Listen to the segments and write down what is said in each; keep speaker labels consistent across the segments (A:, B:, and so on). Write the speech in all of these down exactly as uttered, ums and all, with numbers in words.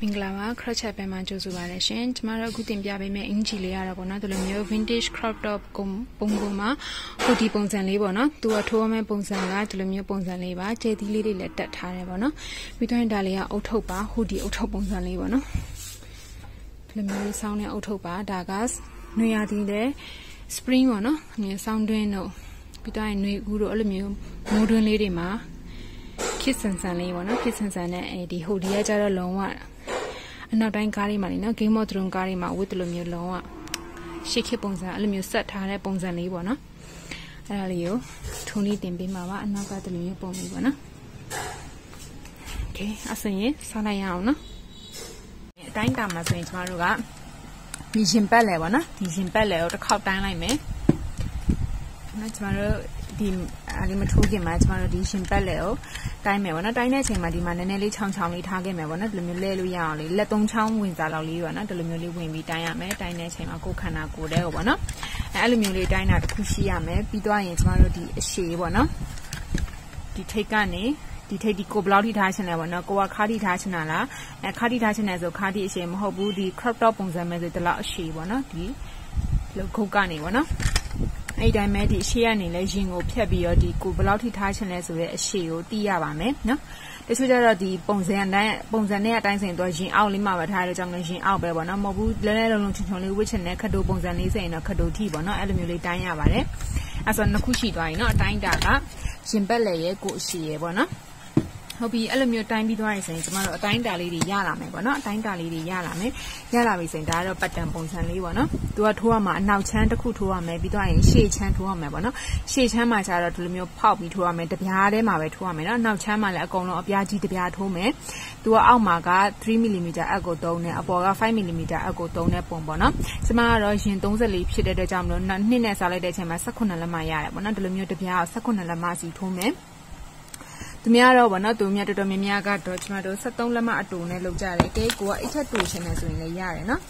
A: မင်္ဂလာပါခရချက်ပဲမှာကြိုဆိုပါရရှင်ကျမတို့အခုတင်ပြပေးမယ့်အင်ဂျီလေးရတော့ပေါ့နော်ဒီလိုမျိုး vintage crop top ပုံပုံမှာဟိုဒီပုံစံလေးပေါ့နော်သူကထိုးမဲ့ပုံစံကဒီလိုမျိုးပုံစံလေးပါကျဲသီးလေးတွေလည်းတက်ထားတယ်ပေါ့နော်ပြီးတော့ဒါလေးကအုတ်ထုတ်ပါဟိုဒီအုတ်ထုတ်ပုံစံလေးပေါ့နော်ဒီလိုမျိုးဆောင်းတဲ့အုတ်ထုတ်ပါဒါကနွေရာသီတဲ့ spring ပေါ့နော်မြေဆောင်းတွင်းတို့ပြီးတော့နွေကူတို့အဲ့လိုမျိုးမိုးတွင်းလေးတွေမှာခစ်ဆန်ဆန်လေးပေါ့နော်ခစ်ဆန်ဆန်နဲ့အဲဒီဟိုဒီကကြတော့လုံးဝအနောက်တိုင်းကားလေးမှာလေနော် Game of Thrones ကားလေးမှာဝတ်တယ်လို့မျိုးလုံးဝရှစ်ခစ်ပုံစံအဲ့လိုမျိုးဆက်ထားတဲ့ပုံစံလေးပေါ့နော်အဲ့ဒါလေးကိုထုံးလေးတင်ပေးမှာပါအနောက်ကတလူမျိုးပုံလေးပေါ့နော်โอเคအဲ့ဆိုရင်စားလိုက်ရအောင်နော်အတိုင်းတာမှာဆိုရင်ကျမတို့ကဒီရှင်ပတ်လဲပေါ့နော်ဒီရှင်ပတ်လဲကိုတစ်ခေါက်တိုင်းလိုက်မယ်နော်ကျမတို့ဒီအလေးမထိုးခင်မှာကျမတို့ဒီရှင်ပတ်လဲကိုတိုင်းမယ်ပေါ့နော်တိုင်းတဲ့အချိန်မှာဒီမှာနည်းနည်းလေးချောင်းချောင်းလေးထားခဲ့မယ်ပေါ့နော်ဒီလိုမျိုးလဲလို့ရအောင်လေးလက်သုံးချောင်းဝင်စားလောက်လေးပေါ့နော်ဒီလိုမျိုးလေးဝင်ပြီးတိုင်းရမယ်တိုင်းတဲ့အချိန်မှာကိုယ်ခန္ဓာကိုယ်တဲ့ကိုပေါ့နော်အဲအဲ့လိုမျိုးလေးတိုင်းတာတစ်ခုရှိရမယ်ပြီးသွားရင်ကျမတို့ဒီအရှည်ပေါ့နော်ဒီထိတ်ကနေဒီထိတ်ဒီကိုဘလောက်ထိထားချင်လဲပေါ့နော်ကိုကခါးထိထားချင်တာလားအဲခါးထိထားချင်တယ်ဆိုခါးထိအရှည်မဟုတ်ဘူးဒီ crop top ပုံစံမဲ့ဆိုဒီလောက်အရှည်ပေါ့နော်ဒီလိုခုတ်ကနေပေါ့နော်အဲ့တိုင်းမဲ့ဒီအရှေ့ကနေလဲရင်ကိုဖြတ်ပြီးတော့ဒီကိုဘယ်လောက်ထိထားချင်လဲဆိုတဲ့အရှေ့ကိုတီးရပါမယ်နော်တချို့ကျတော့ဒီပုံစံအတိုင်းပုံစံနဲ့အတိုင်းဆိုရင်တော့ရင်အောက်လေးမှာပဲထားရတဲ့ကြောင့်လည်းရင်အောက်ပဲပေါ့နော်မဟုတ်ဘူးလဲလဲလုံးလုံးချုံချုံလေးဝစ်ချင်တဲ့ခတ်တိုပုံစံလေးဆိုရင်တော့ခတ်တိုထိပေါ့နော်အဲ့လိုမျိုးလေးတိုင်းရပါတယ်အဲ့ဆိုနှစ်ခုရှိသွားပြီနော်အတိုင်းတာကရင်ပက်လေရဲ့ကိုအရှေ့ရဲ့ပေါ့နော်ဟုတ်ပြီအဲ့လိုမျိုးတိုင်းပြီးသွားရင်ဆိုရင်ကျမတို့အတိုင်းတာလေးတွေရလာမယ်ပေါ့နော်အတိုင်းတာလေးတွေရလာမယ်ရလာပြီဆိုရင်ဒါကတော့ပတ်တန်ပုံစံလေးပေါ့နော်သူကထိုးရမှာအနောက်ချမ်းတစ်ခုထိုးရမယ်ပြီးသွားရင်ရှေ့ချမ်းထိုးရမယ်ပေါ့နော်ရှေ့ချမ်းမှာကျတော့ဒီလိုမျိုးဖောက်ပြီးထိုးရမယ်တပြားထဲမှာပဲထိုးရမယ်နော်နောက်ချမ်းမှာလည်းအကုန်လုံးအပြားကြီးတပြားထိုးမယ်သူကအောက်မှာကthree millimeter အပ်ကိုသုံးတယ်အပေါ်ကfive millimeter အပ်ကိုသုံးတဲ့ပုံပေါ့နော်ကျမကတော့ရင်သုံးဆယ်လေးဖြစ်တဲ့အတွက်ကြောင့်မလို့နှစ်နဲ့စားလိုက်တဲ့အချိန်မှာ၁၈လက်မရတယ်ပေါ့နော်ဒီလိုမျိုးတပြားကို၁၈လက်မစီထိုးမယ်သူများတော့ဗောနော်သူများတော်တော်များများကတော့ကျမတို့၁၃လက်မအတူနဲ့လောက်ကြတယ်ကဲကိုကအိတ်ထက်တူချင်တယ်ဆိုရင်လည်းရတယ်နော်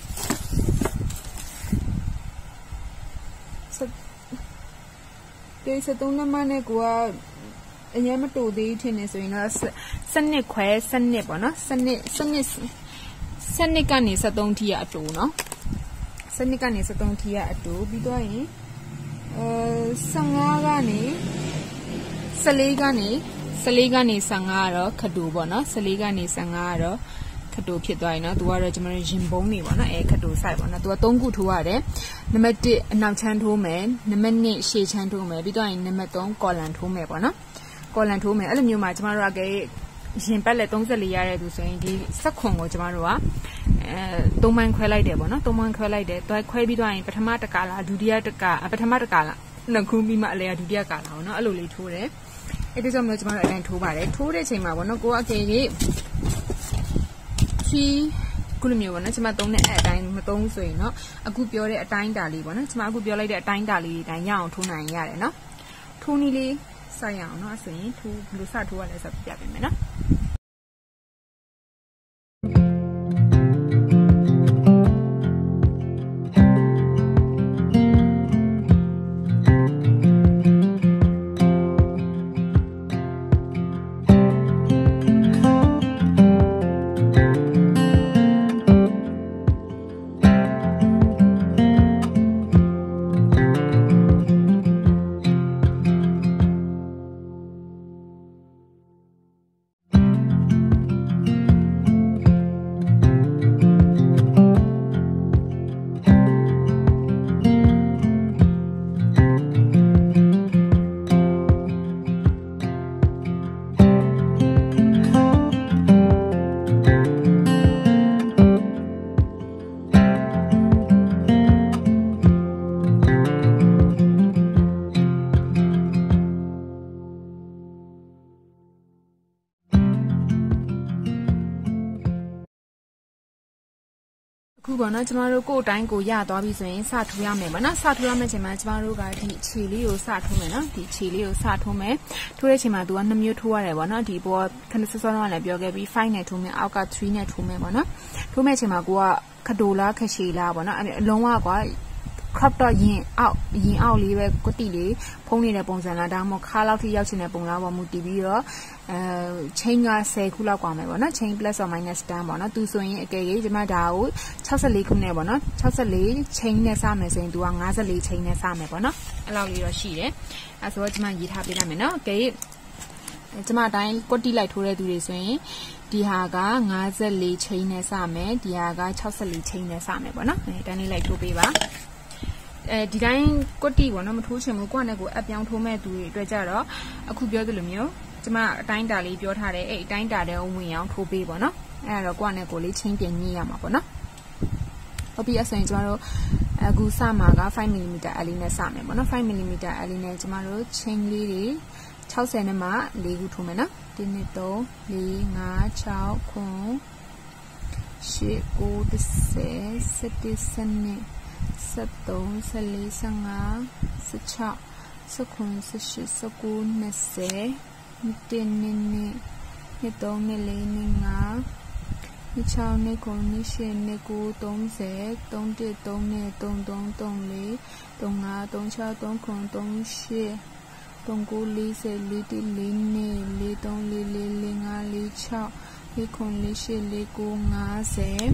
A: ကဲ၁၃လက်မနဲ့ကိုကအရင်မတူသေးထင်နေဆိုရင်တော့စနစ်ခွဲစနစ်ဗောနော်စနစ်စနစ်စနစ်ကနေ၁၃ထိရအတူနော်စနစ်ကနေ၁၃ထိရအတူပြီးတော့ရင်အဲ၁၅ကနေ၁၄ကနေ၁၄ကနေ၁၅ကတော့ခတူပေါ့နော်၁၄ကနေ၁၅ကတော့ခတူဖြစ်သွားရင်နော်သူကတော့ကျွန်တော်တို့ရင်ပုံးနေပေါ့နော်အဲခတူ site ပေါ့နော်သူက၃ခုထိုးရတယ်နံပါတ်၁အနောက်ချမ်းထိုးမယ်နံပါတ်၂ရှေ့ချမ်းထိုးမယ်ပြီးတော့ရင်နံပါတ်၃ကော်လန်ထိုးမယ်ပေါ့နော်ကော်လန်ထိုးမယ်အဲ့လိုမျိုးမှာကျွန်တော်တို့ကရင်ပတ်လက်၃၄ရတဲ့သူဆိုရင်ဒီ၁၇ကိုကျွန်တော်တို့ကအဲ၃ပိုင်းခွဲလိုက်တယ်ပေါ့နော်၃ပိုင်းခွဲလိုက်တယ်တွဲခွဲပြီးတော့ရင်ပထမတစ်ကာလားဒုတိယတစ်ကာပထမတစ်ကာလားနှစ်ခုပြီးမှအလဲကဒုတိယကာလားပေါ့နော်အဲ့လိုလေးထိုးတယ်အဲ့ဒီကြောင့်မျိုးကျမတို့အတိုင်းထိုးပါတယ်ထိုးတဲ့ချိန်မှာပေါ့နော်ကိုကအကေကြီးချီခုလိုမျိုးပေါ့နော်ကျမသုံးတဲ့အတိုင်းမသုံးဆိုရင်တော့အခုပြောတဲ့အတိုင်းတာလေးပေါ့နော်ကျမအခုပြောလိုက်တဲ့အတိုင်းတာလေးတွေတိုင်းရအောင်ထိုးနိုင်ရတယ်နော်ထိုးနည်းလေးစရအောင်နော်ဆိုရင်ထိုးဘယ်လိုစထိုးရလဲဆိုပြပြပေးမယ်နော်ခုပေါ့နော်ကျမတို့ကိုယ်တိုင်းကိုရသွားပြီဆိုရင်စထိုးရမယ်ပေါ့နော်စထိုးရမယ့်ချိန်မှာကျမတို့ကဒီခြေလေးကိုစထိုးမယ်နော်ဒီခြေလေးကိုစထိုးမယ်ထိုးတဲ့ချိန်မှာသူကနှစ်မျိုးထိုးရတယ်ပေါ့နော်ဒီပေါ်ခဏစစောတော့လည်းပြောခဲ့ပြီးfiveနဲ့ထိုးမယ်အောက်ကthreeနဲ့ထိုးမယ်ပေါ့နော်ထိုးမဲ့ချိန်မှာကိုကခတိုလားခရှည်လားပေါ့နော်အလုံးဝကွာ crop တော့ရင်အောက်ရင်အောက်လေးပဲကွတိလေးဖုံးနေတဲ့ပုံစံလားဒါမှမဟုတ်ခါလောက်ထိရောက်ချင်တဲ့ပုံလားပေါ်မူတည်ပြီးတော့အဲ chain ကဆယ်ခုလောက်กว่าမယ်ပေါ့နော် chain plus or minus 10ပေါ့နော်သူဆိုရင်အကယ်၍ဒီမှာဒါကို၆၄ခုနဲ့ပေါ့နော်၆၄ chain နဲ့စမယ်ဆိုရင် तू က၅၄ chain နဲ့စမယ်ပေါ့နော်အဲ့လောက်လေးတော့ရှိတယ်အဲဆိုတော့ဒီမှာရေးထားပေးလိုက်မယ်နော်အကယ်၍ဒီမှာအတိုင်းကွတိလိုက်ထိုးတဲ့သူတွေဆိုရင်ဒီဟာက၅၄ chain နဲ့စမယ်ဒီဟာက၆၄ chain နဲ့စမယ်ပေါ့နော်အဲအတိုင်းလေးလိုက်ထိုးပေးပါအဲဒီတိုင်းကွတိပေါ့နော်မထိုးချင်ဘူးကိုယ့်နဲ့ကိုယ်အပြောင်းထိုးမဲ့သူတွေအတွက်ကြတော့အခုပြောသလိုမျိုးကျမအတိုင်းတာလေးပြောထားတယ်အဲ့အတိုင်းတာတဲ့ဝင်အောင်ထိုးပေးပေါ့နော်အဲ့ဒါတော့ကိုယ့်နဲ့ကိုယ်လေးချင်းပြင်ညှိရမှာပေါ့နော်ဟုတ်ပြီအဲ့ဆိုရင်ကျမတို့အခုစမှာကfive millimeter အလေးနဲ့စမယ်ပေါ့နော်five millimeter အလေးနဲ့ကျမတို့ chain လေးတွေ၆၀နဲ့မှ၄ခုထိုးမယ်နော်one two three four five six seven eight nine ten eleven twelve thirteen fourteen fifteen sixteen seventeen eighteen nineteen twenty twenty-one twenty-two twenty-three twenty-four twenty-five twenty-six twenty-seven twenty-eight twenty-nine thirty thirty-one thirty-two thirty-three thirty-four thirty-five forty-five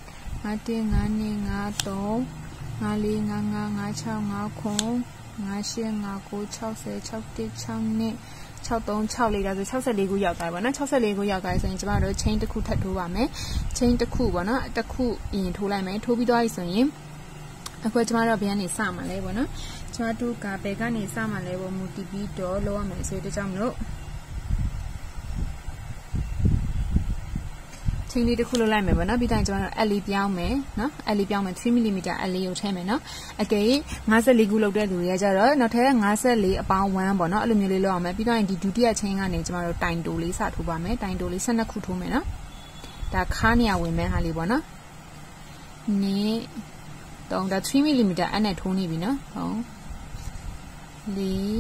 A: sixty-sixလေးဒါဆိုsixty-fourခုရောက်သွားပါနော်sixty-fourခုရောက်သွားဆိုရင်ကျမတို့ chain တစ်ခုထပ်ထိုးပါမယ် chain တစ်ခုပေါ့နော်တစ်ခုအရင်ထိုးလိုက်မယ်ထိုးပြီးသွားပြီဆိုရင်အခုကျမတို့ဘယ်ကနေစမှာလဲပေါ့နော်ကျမတို့ကဘယ်ကနေစမှာလဲပေါ့မူတည်ပြီးတော့လောက်ရမယ်ဆိုတဲ့ကြောင့်မလို့chain လေးတစ်ခုလောက်လိုက်မယ်ပေါ့နော်ပြီးတိုင်းကျမတို့ L လေးပြောင်းမယ်နော် L လေးပြောင်းမယ်three millimeter L လေးကိုထည့်မယ်နော်အကယ်၍fifty-fourခုလောက်တဲ့သူတွေကကြတော့နောက်ထပ်fifty-fourအပေါင်းoneပေါ့နော်အဲ့လိုမျိုးလေးလောက်အောင်မယ်ပြီးတိုင်းဒီဒုတိယ chain ကနေကျမတို့တိုင်တိုလေးစထိုးပါမယ်တိုင်တိုလေးtwelveခုထိုးမယ်နော်ဒါခါးနေရဝင်မဲ့ဟာလေးပေါ့နော်နေတော့ဒါthree millimeter အဲ့နဲ့ထိုးနေပြီနော်ဟုတ်လေး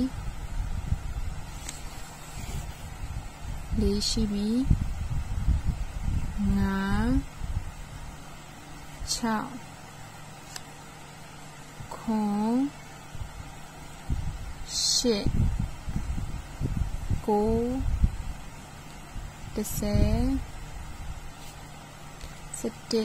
A: လေးရှိပြီfive six seven eight nine ten seventeen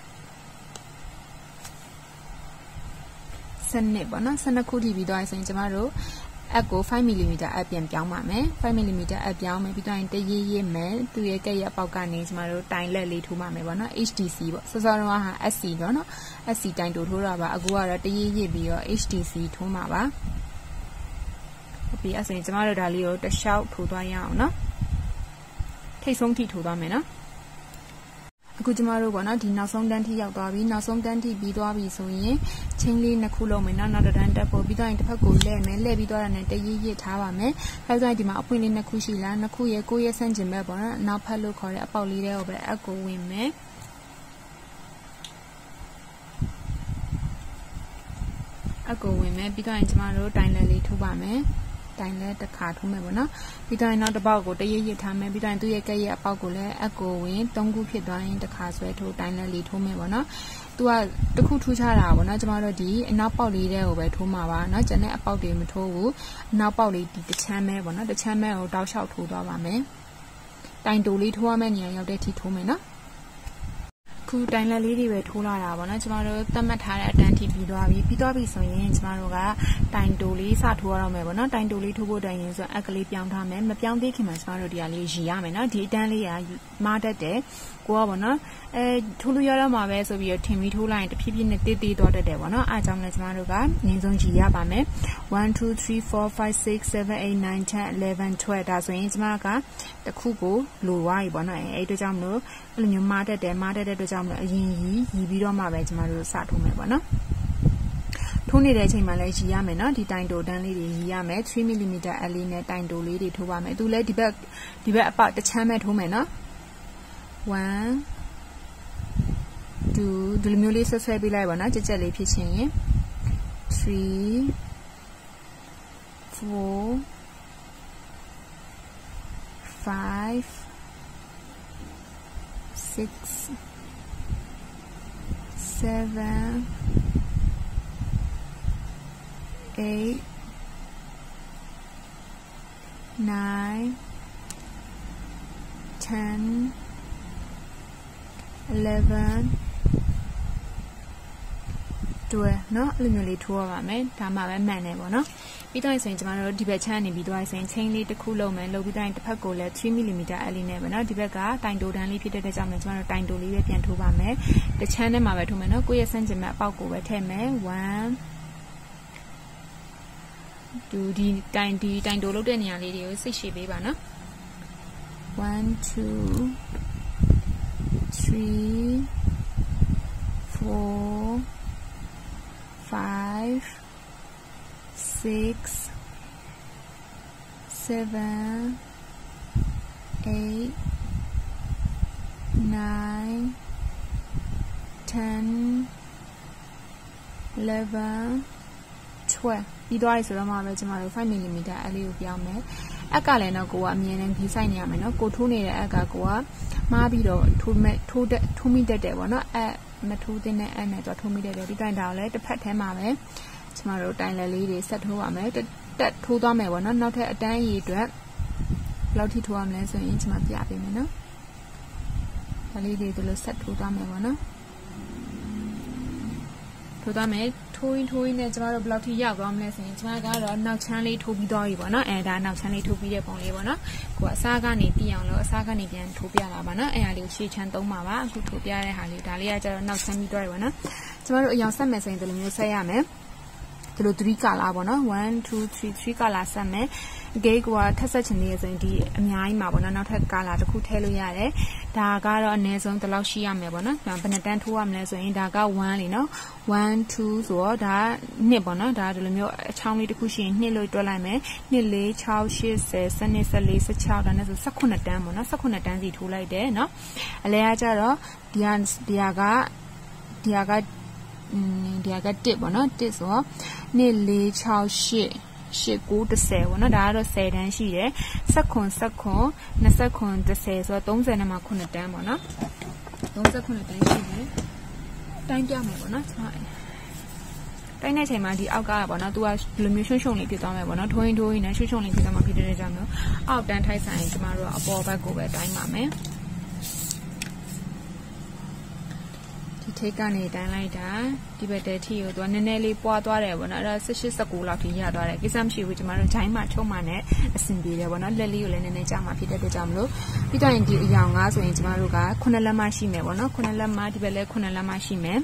A: စနစ်ပေါ့နော်စနစ်ခုထိပြီးသွားဆိုရင်ကျမတို့အပ်ကိုfive millimeter အပ်ပြန်ပြောင်းပါမယ်five millimeter အပ်ပြောင်းမယ်ပြီးတော့တရေးရေးမယ်သူရဲ့ကက်ရပေါက်ကနေကျမတို့တိုင်လက်လေးထိုးပါမယ်ပေါ့နော် H D C ပေါ့စောစောတော့ဟာ S C တော့နော် S C တိုင်တိုးထိုးတာပါအခုကတော့တရေးရေးပြီးတော့ H D C ထိုးမှာပါဟုတ်ပြီအဲ့ဆိုရင်ကျမတို့ဒါလေးကိုတစ်လျှောက်ထိုးသွားရအောင်နော်ထိတ်ဆုံးထိထိုးသွားမယ်နော်အခုကျမတို့ပေါ့နော်ဒီနောက်ဆုံးတန်းထိရောက်သွားပြီနောက်ဆုံးတန်းထိပြီးသွားပြီဆိုရင် chain လေးနှစ်ခုလုံးမယ်နော်နောက်တစ်တန်းတက်ဖို့ပြီးတော့ရင်တစ်ဖက်ကိုလဲမယ်လဲပြီးသွားတာနဲ့တရေးရစ်ထားပါမယ်အဲဒါဒီမှာအပွင့်လေးနှစ်ခုရှိလားနှစ်ခုရဲ့ကိုယ့်ရဲ့ဆန့်ကျင်ဘက်ပေါ့နော်နောက်ဖက်လို့ခေါ်တဲ့အပေါက်လေးတွေကိုပဲအကိုဝင်မယ်အကိုဝင်မယ်ပြီးတော့ရင်ကျမတို့တိုင်လက်လေးထိုးပါမယ်တိုင်လက်တစ်ခါထိုးမယ်ပေါ့နော်ပြီးတော့နောက်တစ်ပေါက်ကိုတရေးရစ်ထားမယ်ပြီးတော့သူ့ရဲ့ကက်ရဲ့အပေါက်ကိုလည်းအကိုဝင်သုံးခုဖြစ်သွားရင်တစ်ခါဆွဲထိုးတိုင်လက်လေးထိုးမယ်ပေါ့နော်သူကတခုထူးခြားတာပေါ့နော်ကျမတို့ဒီအနောက်ပေါက်လေးတွေကိုပဲထိုးမှာပါเนาะကျန်တဲ့အပေါက်တွေမထိုးဘူးအနောက်ပေါက်လေးဒီတစ်ချမ်းပဲပေါ့နော်တစ်ချမ်းပဲကိုတောက်လျှောက်ထိုးသွားပါမယ်တိုင်တိုလေးထိုးရမယ့်နေရာရောက်တဲ့ထိထိုးမယ်နော်ခုတိုင်လက်လေးတွေပဲထိုးလာတာပေါ့နော်ကျမတို့သတ်မှတ်ထားတဲ့အတန်းထိပြီးသွားပြီပြီးသွားပြီဆိုရင်ကျမတို့ကတိုင်တိုလေးစထိုးရတော့မယ်ပေါ့နော်တိုင်တိုလေးထိုးဖို့တိုင်ရင်ဆိုအက်ကလေးပြောင်းထားမယ်မပြောင်းသေးခင်မှာကျမတို့ဒီဟာလေးရည်ရမယ်နော်ဒီအတန်းလေးကမားတတ်တယ်ကိုကပေါ့နော်အဲထိုးလို့ရတော့မှာပဲဆိုပြီးတော့ထင်ပြီးထိုးလိုက်ရင်တဖြည်းဖြည်းနဲ့တေးသေးသွားတတ်တယ်ပေါ့နော်အားကြောင့်လည်းကျမတို့ကငင်းဆုံးရည်ရပါမယ်one two three four five six seven eight nine ten eleven twelveဒါဆိုရင်ကျမကတခုကိုလိုသွားပြီပေါ့နော်အဲအဲ့အတွက်ကြောင့်မလို့အဲ့လိုမျိုးမားတတ်တယ်မားတတ်တဲ့အတွက်ကြောင့်မလို့အရင်ရည်ရည်ပြီးတော့မှပဲကျမတို့စထိုးမယ်ပေါ့နော်ထိုးနေတဲ့အချိန်မှာလည်းရည်ရမယ်နော်ဒီတိုင်တိုတန်းလေးတွေရည်ရမယ်three millimeter အလေးနဲ့တိုင်တိုလေးတွေထိုးပါမယ်သူလည်းဒီဘက်ဒီဘက်အပေါက်တစ်ချမ်းပဲထိုးမယ်နော်one two ဒီလိုမျိုးလေးဆွဲဆွဲပေးလိုက်ပါနော်ကြက်ကြက်လေးဖြစ်ချင်းရင်three four five six seven eight nine ten eleven twelve เนาะအဲ့လိုမျိုးလေးထိုးရပါမယ်ဒါမှပဲမှန်တယ်ပေါ့နော်ပြီးတော့ဆိုရင်ကျွန်တော်တို့ဒီဘက်ချမ်းနေပြီးတော့ဆိုရင် chain လေးတစ်ခုလုံးမယ်လုပ်ပြီးတော့တစ်ဖက်ကိုလည်းthree millimeter အလေးနဲ့ပဲเนาะဒီဘက်ကတိုင်တိုတန်းလေးဖြစ်တဲ့အတွက်ကြောင့်လည်းကျွန်တော်တို့တိုင်တိုလေးပဲပြန်ထိုးပါမယ်တစ်ချမ်းထဲမှာပဲထိုးမယ်เนาะကိုယ့်ရဲ့စမ်းကျင်မဲ့အပေါက်ကိုပဲထည့်မယ်one two ဒီတိုင်ဒီတိုင်တိုလုပ်တဲ့နေရာလေးတွေကိုစိတ်ရှည်ပေးပါเนาะone two three four five six seven eight nine ten eleven twelve ပြီးသွားပြီဆိုတော့မှပဲကျမတို့five millimeter အလေးကိုပြောင်းမယ်အက်ကလည်းတော့ကိုကအမြင်နဲ့ဒီဆိုင်နေရမယ်နော်ကိုထိုးနေတဲ့အက်ကကိုကမှားပြီးတော့ထိုးမဲ့ထိုးတဲ့ထိုးမိတတ်တယ်ပေါ့နော်အဲမထိုးတဲ့အက်နဲ့တော့ထိုးမိတတ်တယ်ဒီတိုင်တာကိုလည်းတစ်ဖက်ထဲမှာပဲကျမတို့တိုင်လက်လေးတွေဆက်ထိုးရမယ်တက်ထိုးသွားမယ်ပေါ့နော်နောက်ထပ်အတန်းရည်အတွက်ဘယ်လောက်ထိထိုးရမလဲဆိုရင်ကျမပြပေးမယ်နော်ဒါလေးတွေဒီလိုဆက်ထိုးသွားမယ်ပေါ့နော်ထိုးသွားမယ်ထိုးရင်ထိုးရင်နဲ့ကျမတို့ဘယ်လောက်ထိရောက်သွားမလဲဆိုရင်ကျမကတော့နောက်ချမ်းလေးထိုးပြီးသွားပြီပေါ့နော်အဲဒါနောက်ချမ်းလေးထိုးပြီးတဲ့ပုံလေးပေါ့နော်ကိုကအစားကနေတီးအောင်လို့အစားကနေပြန်ထိုးပြတာပါနော်အဲဟာလေးကိုရှေ့ချမ်းသုံးပါပါအခုထိုးပြတဲ့ဟာလေးဒါလေးကကျတော့နောက်ချမ်းပြီးသွားပြီပေါ့နော်ကျမတို့အရင်ဆက်မယ်ဆိုရင်ဒီလိုမျိုးဆက်ရမယ်ဒီလိုthree color ပေါ့နော်one two three three color ဆက်မယ်အကေကထပ်ဆက်ချင်နေရဆိုရင်ဒီအများကြီးမှာပေါ့နော်နောက်ထပ် color တစ်ခုထည့်လို့ရတယ်ဒါကတော့အနည်းဆုံးတစ်လောက်ရှိရမယ်ပေါ့နော်ဘယ်နှတန်းထိုးရမလဲဆိုရင်ဒါကoneလေနော်one twoဆိုတော့ဒါနှစ်ပေါ့နော်ဒါဒီလိုမျိုးအချောင်းလေးတစ်ခုရှိရင်နှစ်လို့တွက်လိုက်မယ်နှစ်လေးsix eight ten twelve thirteen sixteenဒါနဲ့ဆိုseventeenတန်းပေါ့နော်seventeenတန်းစီထိုးလိုက်တယ်နော်အလဲကကြတော့ဒီဟာဒီဟာကဒီဟာကอืมဒီကတစ်ပေါ့နော်တစ်ဆိုတော့နှစ်လေးsix eight eight nine tenပေါ့နော်ဒါကတော့tenတန်းရှိတယ်seven seven twenty tenဆိုတော့thirtyနဲ့မှာnineတန်းပေါ့နော်thirty-nineတန်းရှိတယ်တိုင်းပြမယ်ပေါ့နော်ကျွန်တော်တိုင်းတဲ့ချိန်မှာဒီအောက်ကပေါ့နော်သူကဒီလိုမျိုးရှုံရှုံလေးဖြစ်သွားမယ်ပေါ့နော်ထိုးရင်ထိုးရင်နဲ့ရှုံရှုံလေးဖြစ်သွားမှာဖြစ်တဲ့ကြောင့်မျိုးအောက်တန်းထိုက်ဆိုင်ကျမတို့ကအပေါ်ဘက်ကိုပဲတိုင်းပါမယ်ထိတ်ကနေတိုင်းလိုက်တာဒီဘက်တဲထီကိုသူကနည်းနည်းလေးပွားသွားတယ်ပေါ့နော်အဲ့ဒါeighteen nineteenလောက်ထိရသွားတယ်ကိစ္စမရှိဘူးကျမတို့ဂျိုင်းမှာချုံမှနဲ့အဆင်ပြေတယ်ပေါ့နော်လက်လေးကိုလည်းနည်းနည်းကြာမှဖြစ်တဲ့အတွက်ကြောင့်မလို့ပြီးတော့ရင်ဒီအယောင်ငါဆိုရင်ကျမတို့ကnineလက်မရှိမယ်ပေါ့နော်nineလက်မဒီဘက်လည်းnineလက်မရှိမယ်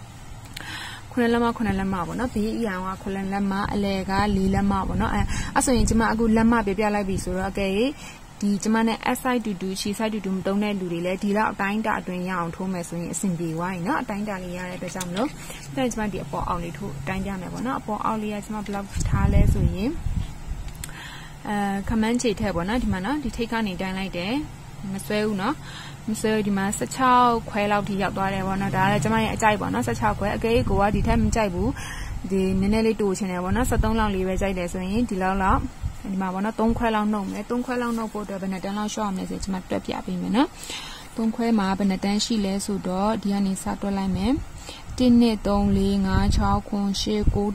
A: nineလက်မnineလက်မပေါ့နော်ဘေးအယောင်ကnineလက်မအလဲကfourလက်မပေါ့နော်အဲအဲ့ဆိုရင်ကျမအခုလက်မပြပြလိုက်ပြီဆိုတော့အကဲဒီကျမနဲ့ S side တူတူ C side တူတူမတုံးတဲ့လူတွေလည်းဒီလောက်အတိုင်းတာအတွင်းရအောင်ထိုးမယ်ဆိုရင်အဆင်ပြေသွားပြီเนาะအတိုင်းတာလေးရတဲ့အတွက်ကြောင့်မလို့ဒါကျမဒီအပေါ်အောက်လေးထိုးတိုင်းပြမယ်ပေါ့เนาะအပေါ်အောက်လေးကကျမဘယ်လောက်ထားလဲဆိုရင်အဲ command ခြေထက်ပေါ့เนาะဒီမှာเนาะဒီထိတ်ကနေတိုင်းလိုက်တယ်မဆွဲဘူးเนาะမဆွဲဒီမှာsixteenခွဲလောက်ထိရောက်သွားတယ်ပေါ့เนาะဒါလည်းကျမရဲ့အကြိုက်ပေါ့เนาะsixteenခွဲအကေကိုကဒီထက်မကြိုက်ဘူးဒီနည်းနည်းလေးတိုးချင်တယ်ပေါ့เนาะseventeenလောက်လေးပဲကြိုက်တယ်ဆိုရင်ဒီလောက်လောက်ဒီမှာပေါ့နော်threeခွဲလောက်နှုတ်မယ်threeခွဲလောက်နှုတ်ဖို့အတွက်ဘယ်နှတန်းလောက်ရှော့ရမလဲဆိုကျွန်မတွက်ပြပေးမယ်နော်threeခွဲမှာဘယ်နှတန်းရှိလဲဆိုတော့ဒီကနေစတွက်လိုက်မယ်one two three four five six seven eight nine ten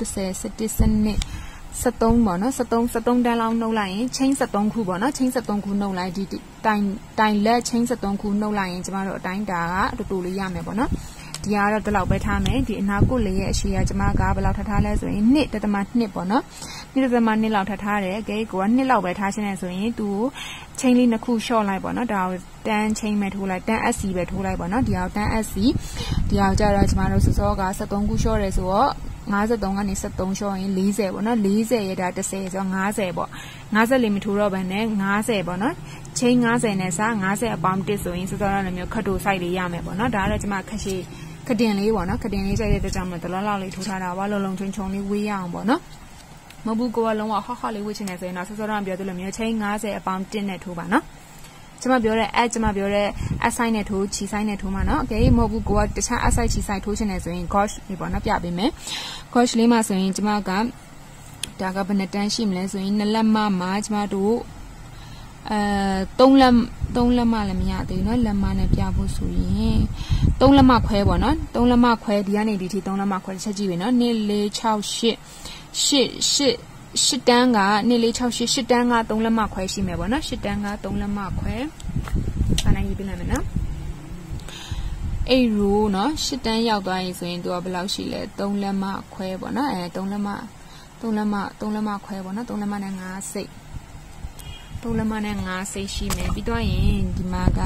A: eleven seventeenပေါ့နော်seventeen seventeenတန်းလောက်နှုတ်လိုက်ရင် chain seventeenခုပေါ့နော် chain seventeenခုနှုတ်လိုက်ဒီတိုင်တိုင်လက် chain seventeenခုနှုတ်လိုက်ရင်ကျမတို့အတိုင်းတာကအတူတူလေးရမယ်ပေါ့နော်ဒီကတော့ဒီလောက်ပဲထားမယ်ဒီအနာကုတ်လေးရဲ့အရှိကကျမကဘယ်လောက်ထားထားလဲဆိုရင်two.twoပေါ့နော်two.twoလောက်ထားထားတယ်အကေကိုကtwoလောက်ပဲထားရှင်းနေဆိုရင်သူ့chain လေးနှစ်ခု short လိုက်ပေါ့နော်ဒါကိုten chain ပဲထိုးလိုက် ten S C ပဲထိုးလိုက်ပေါ့နော်ဒီအောင်ten S C ဒီအောင်ကြတော့ကျမတို့စောစောကseventeenခု short တယ်ဆိုတော့fifty-threeကနေseventeen ရှော့ရင်fortyပေါ့နော်fortyရဲ့ဒါtenဆိုတော့fiftyပေါ့fiftyလေးမထိုးတော့ဘဲနဲ့fiftyပေါ့နော် chain fiftyနဲ့စားfiftyအပေါင်းoneဆိုရင်စောစောလည်းမျိုးခတ်တို site လေးရမယ်ပေါ့နော်ဒါကတော့ကျမခက်ရှိခတင်လေးပေါ့နော်ခတင်လေးကြိုက်တဲ့အတွက်ကြောင့်မလို့တလောက်လောက်လေးထိုးထားတာပါလုံးလုံးချုံချုံလေးဝေးရအောင်ပေါ့နော်မဟုတ်ဘူးကိုကလုံးဝဟော့ဟော့လေးဝေးချင်တယ်ဆိုရင်တော့စောစောတော့ပြောသလိုမျိုး chain fiftyအပေါင်းoneနဲ့ထိုးပါနော်ကျမပြောတဲ့ add ကျမပြောတဲ့ S sign နဲ့ထိုးချီ sign နဲ့ထိုးမှာเนาะ okay မဟုတ်ဘူးကိုကတခြား S sign ချီ sign ထိုးချင်တယ်ဆိုရင် gauge လေးပေါ့နော်ပြပေးမယ် gauge လေးမှာဆိုရင်ကျမကဒါကဘယ်နှတန်းရှိမလဲဆိုရင်နှစ်လက်မမှာကျမတို့အဲသုံးလက်သုံးလက်မလည်းမရသေးဘူးเนาะလက်မနဲ့ပြဖို့ဆိုရင်သုံးလက်မခွဲပေါ့နော်သုံးလက်မခွဲဒီကနေဒီထိသုံးလက်မခွဲတစ်ချက်ကြည့်ပြီเนาะone four six eight shit shit shit တန်းကနှစ်လေး၆ shit shit တန်းကသုံးလက်မခွဲရှိမယ်ပေါ့နော် shit တန်းကသုံးလက်မခွဲခဏရေးပြလိုက်မယ်နော်အဲ့ရိုးနော် shit တန်းရောက်သွားရင်ဆိုရင်သူကဘယ်လောက်ရှိလဲသုံးလက်မခွဲပေါ့နော်အဲသုံးလက်မသုံးလက်မသုံးလက်မခွဲပေါ့နော်သုံးလက်မနဲ့၅စိတ်သုံးလက်မနဲ့၅စိတ်ရှိမယ်ပြီးတော့ရင်ဒီမှာက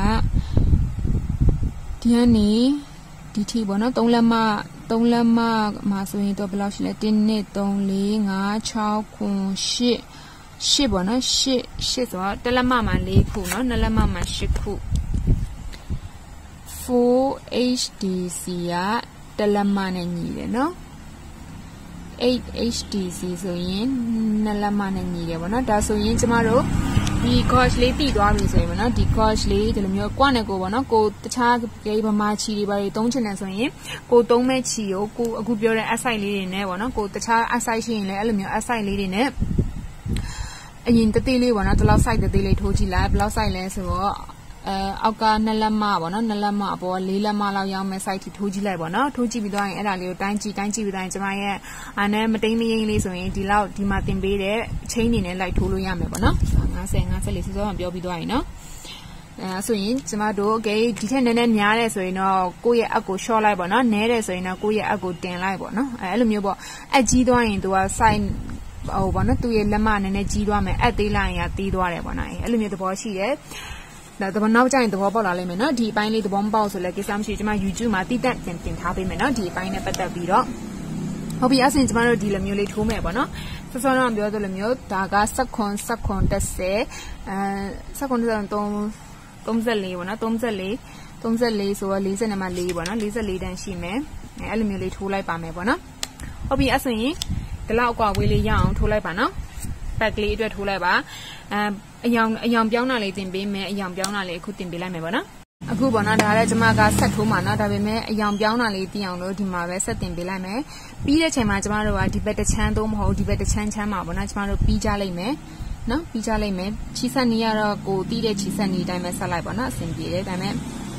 A: ဒီကနေဒီထိပေါ့နော်သုံးလက်မသုံးလက်မမှာဆိုရင်တော့ဘယ်လောက်ရှိလဲတစ်နှစ်သုံးလေးငါး၆ခုရှစ်ရှစ်ပေါ့နော်ရှစ်ရှစ်ဆိုတော့တစ်လက်မမှာ၄ခုနော်နှစ်လက်မမှာ၈ခု four H D C ကတစ်လက်မနဲ့ညီတယ်နော်eight H D C ဆိုရင်နှစ်လက်မနဲ့ညီတယ်ပေါ့နော်ဒါဆိုရင်ကျမတို့ဒီ gauge လေးတည်သွားပြီဆိုရင်ပေါ့နော်ဒီ gauge လေးဒီလိုမျိုးကွက်နဲ့ကိုပေါ့နော်ကိုတခြားကြေးဗမာချီတွေပါတွေသုံးချင်တယ်ဆိုရင်ကိုသုံးမဲ့ချီကိုကိုအခုပြောတဲ့ S site လေးတွေနဲ့ပေါ့နော်ကိုတခြား S site ရှိရင်လည်းအဲ့လိုမျိုး S site လေးတွေနဲ့အရင်တသေးလေးပေါ့နော်ဒီလောက် site တသေးလေးထိုးကြည့်လိုက်ဘယ်လောက် site လဲဆိုတော့အဲအောက်ကနှစ်လက်မပေါ့နော်နှစ်လက်မအပေါ်လေးလက်မလောက်ရောက်မဲ့ site ထိထိုးကြည့်လိုက်ပေါ့နော်ထိုးကြည့်ပြီးတော့ရင်အဲ့ဒါလေးကိုတိုင်းကြည့်တိုင်းကြည့်ပြီးတော့ရင်ကျမရဲ့အာနဲ့မတိမ်မရင်လေးဆိုရင်ဒီလောက်ဒီမှာတင်ပေးတဲ့ချင်းနေနဲ့လိုက်ထိုးလို့ရမယ်ပေါ့နော်၅၀ ၅၄စောစောမှပြောပြီးသွားရင်နော်အဲဆိုရင်ကျမတို့ okay ဒီထက်နည်းနည်းများတယ်ဆိုရင်တော့ကိုယ့်ရဲ့အက်ကို short လိုက်ပေါ့နော်နည်းတယ်ဆိုရင်တော့ကိုယ့်ရဲ့အက်ကိုတင်လိုက်ပေါ့နော်အဲအဲ့လိုမျိုးပေါ့အက်ကြီးသွားရင်သူက site ဟိုပေါ့နော်သူ့ရဲ့လက်မနည်းနည်းကြီးသွားမယ်အက်သေးလိုက်ရင်ကသေးသွားတယ်ပေါ့နော်အဲ့လိုမျိုးသဘောရှိတယ်ဒါတော့နောက်ကျရင်သဘောပေါက်လာလိမ့်မယ်နော်ဒီအပိုင်းလေးသဘောမပေါက်ဆိုလဲကိစ္စမရှိကျမ YouTube မှာတိတက်တင်တင်ထားပေးမယ်နော်ဒီအပိုင်းနဲ့ပတ်သက်ပြီးတော့ဟုတ်ပြီအဲ့ဆိုရင်ကျမတို့ဒီလိုမျိုးလေးထိုးမယ်ပေါ့နော်စောစောတော့ပြောသလိုမျိုးဒါကစက္ကွန်စက္ကွန်တစ်ဆယ်အဲစက္ကွန်တစ်ဆယ်သုံး သုံး၄ပေါ့နော်သုံး၄ သုံး၄ဆိုတော့၄၀နဲ့မှ၄ပေါ့နော်၄၄တန်းရှိမယ်အဲအဲ့လိုမျိုးလေးထိုးလိုက်ပါမယ်ပေါ့နော်ဟုတ်ပြီအဲ့ဆိုရင်ဒီလောက်အကွာဝေးလေးရအောင်ထိုးလိုက်ပါနော်ပက်ကလေးအတွက်ထိုးလိုက်ပါအဲအယောင်အယောင်ပြောင်းတာလေးတင်ပေးမယ်အယောင်ပြောင်းတာလေးအခုတင်ပေးလိုက်မယ်ပေါ့နော်အခုပေါ့နော်ဒါလည်းကျမကဆက်ထိုးမှာနော်ဒါပေမဲ့အယောင်ပြောင်းတာလေးသိအောင်လို့ဒီမှာပဲဆက်တင်ပေးလိုက်မယ်ပြီးတဲ့ချိန်မှာကျမတို့ကဒီဘက်တစ်ချမ်းသုံးမဟုတ်ဒီဘက်တစ်ချမ်းချမ်းမှာပေါ့နော်ကျမတို့ပြီးကြလိုက်မယ်နော်ပြီးကြလိုက်မယ်ချီဆက်နေရတော့ကိုတီးတဲ့ချီဆက်နေတိုင်းပဲဆက်လိုက်ပေါ့နော်အဆင်ပြေတယ်ဒါပေမဲ့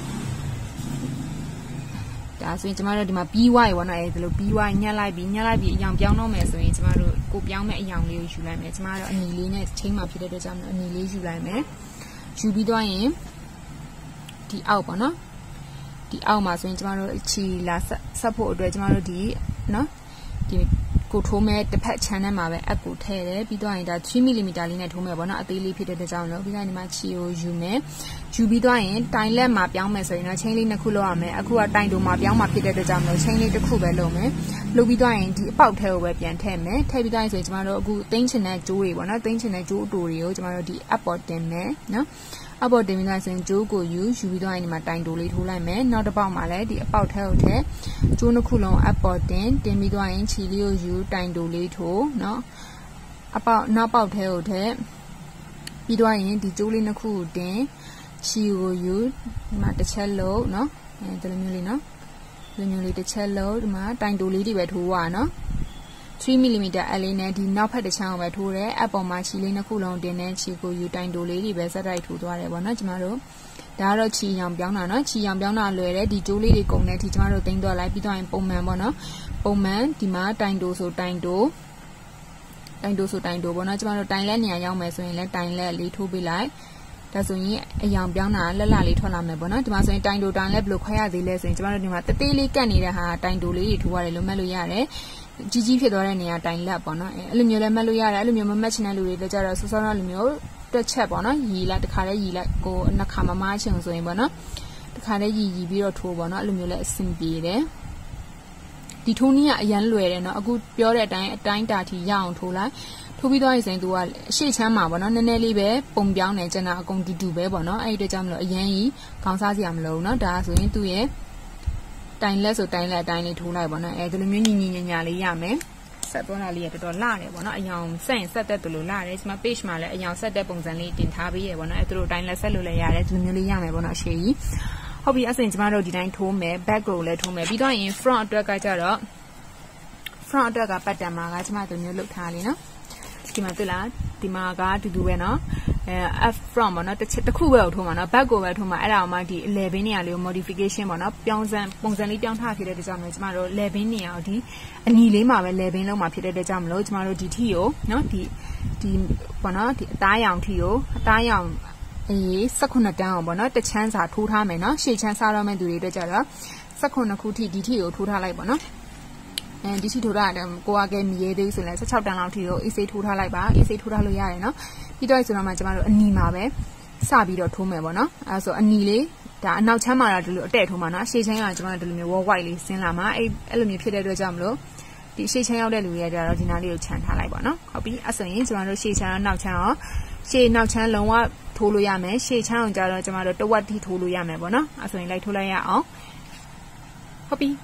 A: ဒါဆိုရင်ကျမတို့ဒီမှာပြီးွားရေပေါ့နော်အဲဒီလိုပြီးွားညှက်လိုက်ပြီးညှက်လိုက်ပြီးအယောင်ပြောင်းတော့မယ်ဆိုရင်ကျမတို့ကိုပြောင်းမဲ့အယောင်လေးကိုယူလိုက်မယ်ကျမတို့အနီလေးနဲ့ချိန်မှာဖြစ်တဲ့အတွက်ကြောင့်အနီလေးယူလိုက်မယ်ယူပြီးတော့ရင်ဒီအောက်ပေါ့နော်ဒီအောက်မှာဆိုရင်ကျမတို့ချီလာဆက်ဖို့အတွက်ကျမတို့ဒီနော်ဒီကိုထိုးမဲ့တစ်ဖက် channel မှာပဲအပ်ကိုထည့်တယ်ပြီးတော့ရင်ဒါthree millimeter လေးနဲ့ထိုးမယ်ပေါ့နော်အသေးလေးဖြစ်တဲ့အတွက်ကြောင့်လို့ပြီးတော့ဒီမှာချီကိုယူမယ်ယူပြီးတော့ရင်တိုင်လက်မှာပြောင်းမယ်ဆိုရင်တော့ chain လေးနှစ်ခုလောက်ရမယ်အခုကတိုင်တူမှာပြောင်းမှာဖြစ်တဲ့အတွက်ကြောင့်လို့ chain လေးတစ်ခုပဲလုပ်မယ်လုပ်ပြီးတော့ရင်ဒီအပေါက်ထဲကိုပဲပြန်ထည့်မယ်ထည့်ပြီးတော့ရင်ဆိုရင်ကျမတို့အခုသိန်းချင်တဲ့ကြိုးတွေပေါ့နော်သိန်းချင်တဲ့ကြိုးအတူတွေကိုကျမတို့ဒီအပေါ်တင်မယ်နော်အပေါ်တင်ပြီးတော့ဆိုရင်ကြိုးကိုယူယူပြီးတော့ရင်ဒီမှာတိုင်တူလေးထိုးလိုက်မယ်နောက်တစ်ပေါက်မှာလည်းဒီအပေါက်ထဲကိုထည့်ကြိုးနှစ်ခုလုံးအပေါ်တင်တင်ပြီးတော့ရင်ခြေလေးကိုယူတိုင်တူလေးထိုးနော်အပေါက်နောက်ပေါက်ထဲကိုထည့်ပြီးတော့ရင်ဒီကြိုးလေးနှစ်ခုကိုတင်ခြေကိုယူဒီမှာတစ်ချက်လုံးနော်အဲဒီလိုမျိုးလေးနော်ဒီလိုမျိုးလေးတစ်ချက်လုံးဒီမှာတိုင်တူလေးတွေပဲထိုးရနော်three millimeter အလေးနဲ့ဒီနောက်ဖက်တစ်ချမ်းကိုပဲထိုးတယ်အပေါ်မှာခြေလေးနှစ်ခုလုံးတင်တဲ့ခြေကိုယူတိုင်တိုလေးတွေပဲစက်တိုက်ထိုးသွားတယ်ပေါ့နော်ကျမတို့ဒါကတော့ခြေရောင်ပြောင်းတာနော်ခြေရောင်ပြောင်းတာလွယ်တယ်ဒီကြိုးလေးတွေကုန်တဲ့အထိကျမတို့တင်သွားလိုက်ပြီးတော့ရင်ပုံမှန်ပေါ့နော်ပုံမှန်ဒီမှာတိုင်တိုဆိုတိုင်တိုတိုင်တိုဆိုတိုင်တိုပေါ့နော်ကျမတို့တိုင်လက်နေရာရောက်မယ်ဆိုရင်လည်းတိုင်လက်လေးထိုးပေးလိုက်ဒါဆိုရင်အယောင်ပြောင်းတာလက်လက်လေးထွက်လာမယ်ပေါ့နော်ဒီမှာဆိုရင်တိုင်တိုတိုင်လက်ဘယ်လိုခွဲရသေးလဲဆိုရင်ကျမတို့ဒီမှာတသေးလေးကတ်နေတဲ့ဟာတိုင်တိုလေးတွေထိုးရတယ်လို့မှတ်လို့ရတယ်ကြီးကြီးဖြစ်သွားတဲ့နေရာတိုင်လက်ပေါ့နော်အဲ့လိုမျိုးလည်းမှတ်လို့ရတယ်အဲ့လိုမျိုးမမှတ်ချင်တဲ့လူတွေလည်းကြတော့စောစောတော့လိုမျိုးတွက်ချက်ပေါ့နော်ရီလိုက်တခါတည်းရီလိုက်ကိုနှစ်ခါမမချင်ဆိုရင်ပေါ့နော်တခါတည်းရီရီပြီးတော့ထိုးပေါ့နော်အဲ့လိုမျိုးလည်းအဆင်ပြေတယ်ဒီထိုးနည်းကအရန်လွယ်တယ်နော်အခုပြောတဲ့အတိုင်းအတိုင်းတာထိရအောင်ထိုးလိုက်ထိုးပြီးတော့ရင်ဆိုရင်သူကအရှိချမ်းမှာပေါ့နော်နည်းနည်းလေးပဲပုံပြောင်းနေကျန်တာအကုန်တူတူပဲပေါ့နော်အဲ့ဒီအတွက်ကြောင့်မလို့အရန်ကြီးခေါင်းစားစရာမလိုဘူးနော်ဒါဆိုရင်သူရဲ့တိုင်လက်ဆိုတိုင်လက်အတိုင်းလေးထိုးလိုက်ပေါ့နော်အဲဒီလိုမျိုးညီညီညာညာလေးရမယ်ဆက်ပေါ်လာလေးရတော်တော်လှတယ်ပေါ့နော်အယောင်ဆက်ရင်ဆက်တက်တယ်လို့လှတယ်ဒီမှာ page မှာလည်းအယောင်ဆက်တဲ့ပုံစံလေးတင်ထားပေးရပေါ့နော်အဲသူတို့တိုင်လက်ဆက်လို့လည်းရတယ်ဒီလိုမျိုးလေးရမယ်ပေါ့နော်အရှိကြီးဟုတ်ပြီအဲ့ဆိုရင်ကျမတို့ဒီတိုင်းထိုးမယ် back ကိုလည်းထိုးမယ်ပြီးတော့ရင် front အတွက်ကကြတော့ front အတွက်ကပတ်တန်မှာကကျမတို့မျိုးလုပ်ထားလေးနော်ဒီမှာတွေ့လားဒီမှာကအတူတူပဲနော် F from ပေါ့နော်တစ်ချက်တစ်ခုပဲထိုးမှာနော် back ကိုပဲထိုးမှာအဲ့ဒါမှဒီ eleven နေရာလေးကို modification ပေါ့နော်ပြောင်းစံပုံစံလေးပြောင်းထားဖြစ်တဲ့အတွက်ကြောင့်မလို့ကျမတို့ eleven နေရာကိုဒီအညီလေးမှာပဲ eleven လုံးမှာဖြစ်တဲ့အတွက်ကြောင့်မလို့ကျမတို့ဒီထီကိုနော်ဒီဒီပေါ့နော်ဒီအသားရောင်ထီကိုအသားရောင်အေးsevenတန်းအောင်ပေါ့နော်တစ်ချမ်းစာထိုးထားမယ်နော်ရှေ့ချမ်းစားတော့မဲ့သူတွေအတွက်ကြတော့sevenခုထီဒီထီကိုထိုးထားလိုက်ပေါ့နော်အဲဒီထီထိုးထားတယ်ကိုကကဲမီရဲသေးဘူးဆိုရင်sixteenတန်းလောက်ထီကိုအေးစေးထိုးထားလိုက်ပါအေးစေးထိုးထားလို့ရတယ်နော်ပြီးတော့ဆိုတော့မှကျမတို့အနီမှာပဲစပြီးတော့ထိုးမယ်ပေါ့နော်အဲဆိုအနီလေးဒါအနောက်ချမ်းမှာတော့ဒီလိုအတဲ့ထိုးမှာနော်ရှေ့ချမ်းကကျမတို့ဒီလိုမျိုး wall white လေးဆင်းလာမှာအဲ့အဲ့လိုမျိုးဖြစ်တဲ့အတွက်ကြောင့်မလို့ဒီရှေ့ချမ်းရောက်တဲ့လူတွေကတော့ဒီနားလေးကိုခြံထားလိုက်ပေါ့နော်ဟုတ်ပြီအဲ့ဆိုရင်ကျမတို့ရှေ့ချမ်းနောက်ချမ်းရောရှေ့နောက်ချမ်းလုံးဝထိုးလို့ရမယ်ရှေ့ချမ်းအောင်ကြတော့ကျမတို့တဝက်ထိထိုးလို့ရမယ်ပေါ့နော်အဲ့ဆိုရင်လိုက်ထိုးလိုက်ရအောင်ဟုတ်ပြီ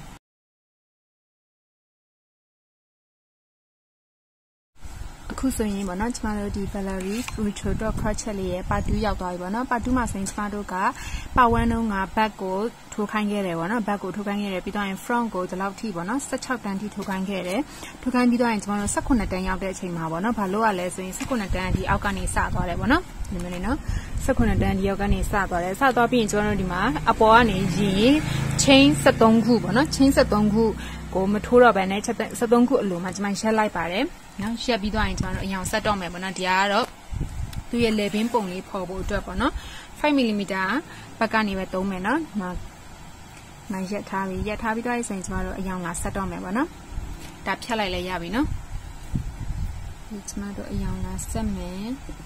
A: အခုဆိုရင်ပေါ့နော်ကျမတို့ဒီ Valerie Retro crochet လေးရဲ့ part two ရောက်သွားပြီပေါ့နော် part two မှာဆိုရင်ကျမတို့က part one တုန်းက back ကိုထိုးခိုင်းခဲ့တယ်ပေါ့နော် back ကိုထိုးခိုင်းခဲ့တယ်ပြီးတော့ရင် front ကိုဒီလောက်ထိပေါ့နော်sixteenတန်းထိထိုးခိုင်းခဲ့တယ်ထိုးခိုင်းပြီးတော့ရင်ကျမတို့sevenတန်းရောက်တဲ့အချိန်မှာပေါ့နော်ဘာလို့ ਆ လဲဆိုရင်sevenတန်းဒီအောက်ကနေစသွားတယ်ပေါ့နော်ဒီမျိုးလေးနော်sevenတန်းဒီအောက်ကနေစသွားတယ်စသွားပြီးရင်ကျမတို့ဒီမှာအပေါ်ကနေရင် chain seventeenခုပေါ့နော် chain seventeenခုကိုမထိုးတော့ဘဲနဲ့seventeenခုအလိုမှာကျမရက်လိုက်ပါတယ်နော်ရက်ပြီးတော့ရင်ကျမတို့အရောင်ဆက်တော့မယ်ပေါ့နော်ဒီကတော့သူ့ရဲ့ level ပုံလေးပေါ်ဖို့အတွက်ပေါ့နော်five millimeter ဘက်ကနေပဲသုံးမယ်နော်မရက်ထားပြီရက်ထားပြီးတော့ဆိုရင်ကျမတို့အရောင်လာဆက်တော့မယ်ပေါ့နော်ဒါဖြတ်လိုက်လဲရပြီနော်ဒီကျမတို့အရောင်လာဆက်မယ်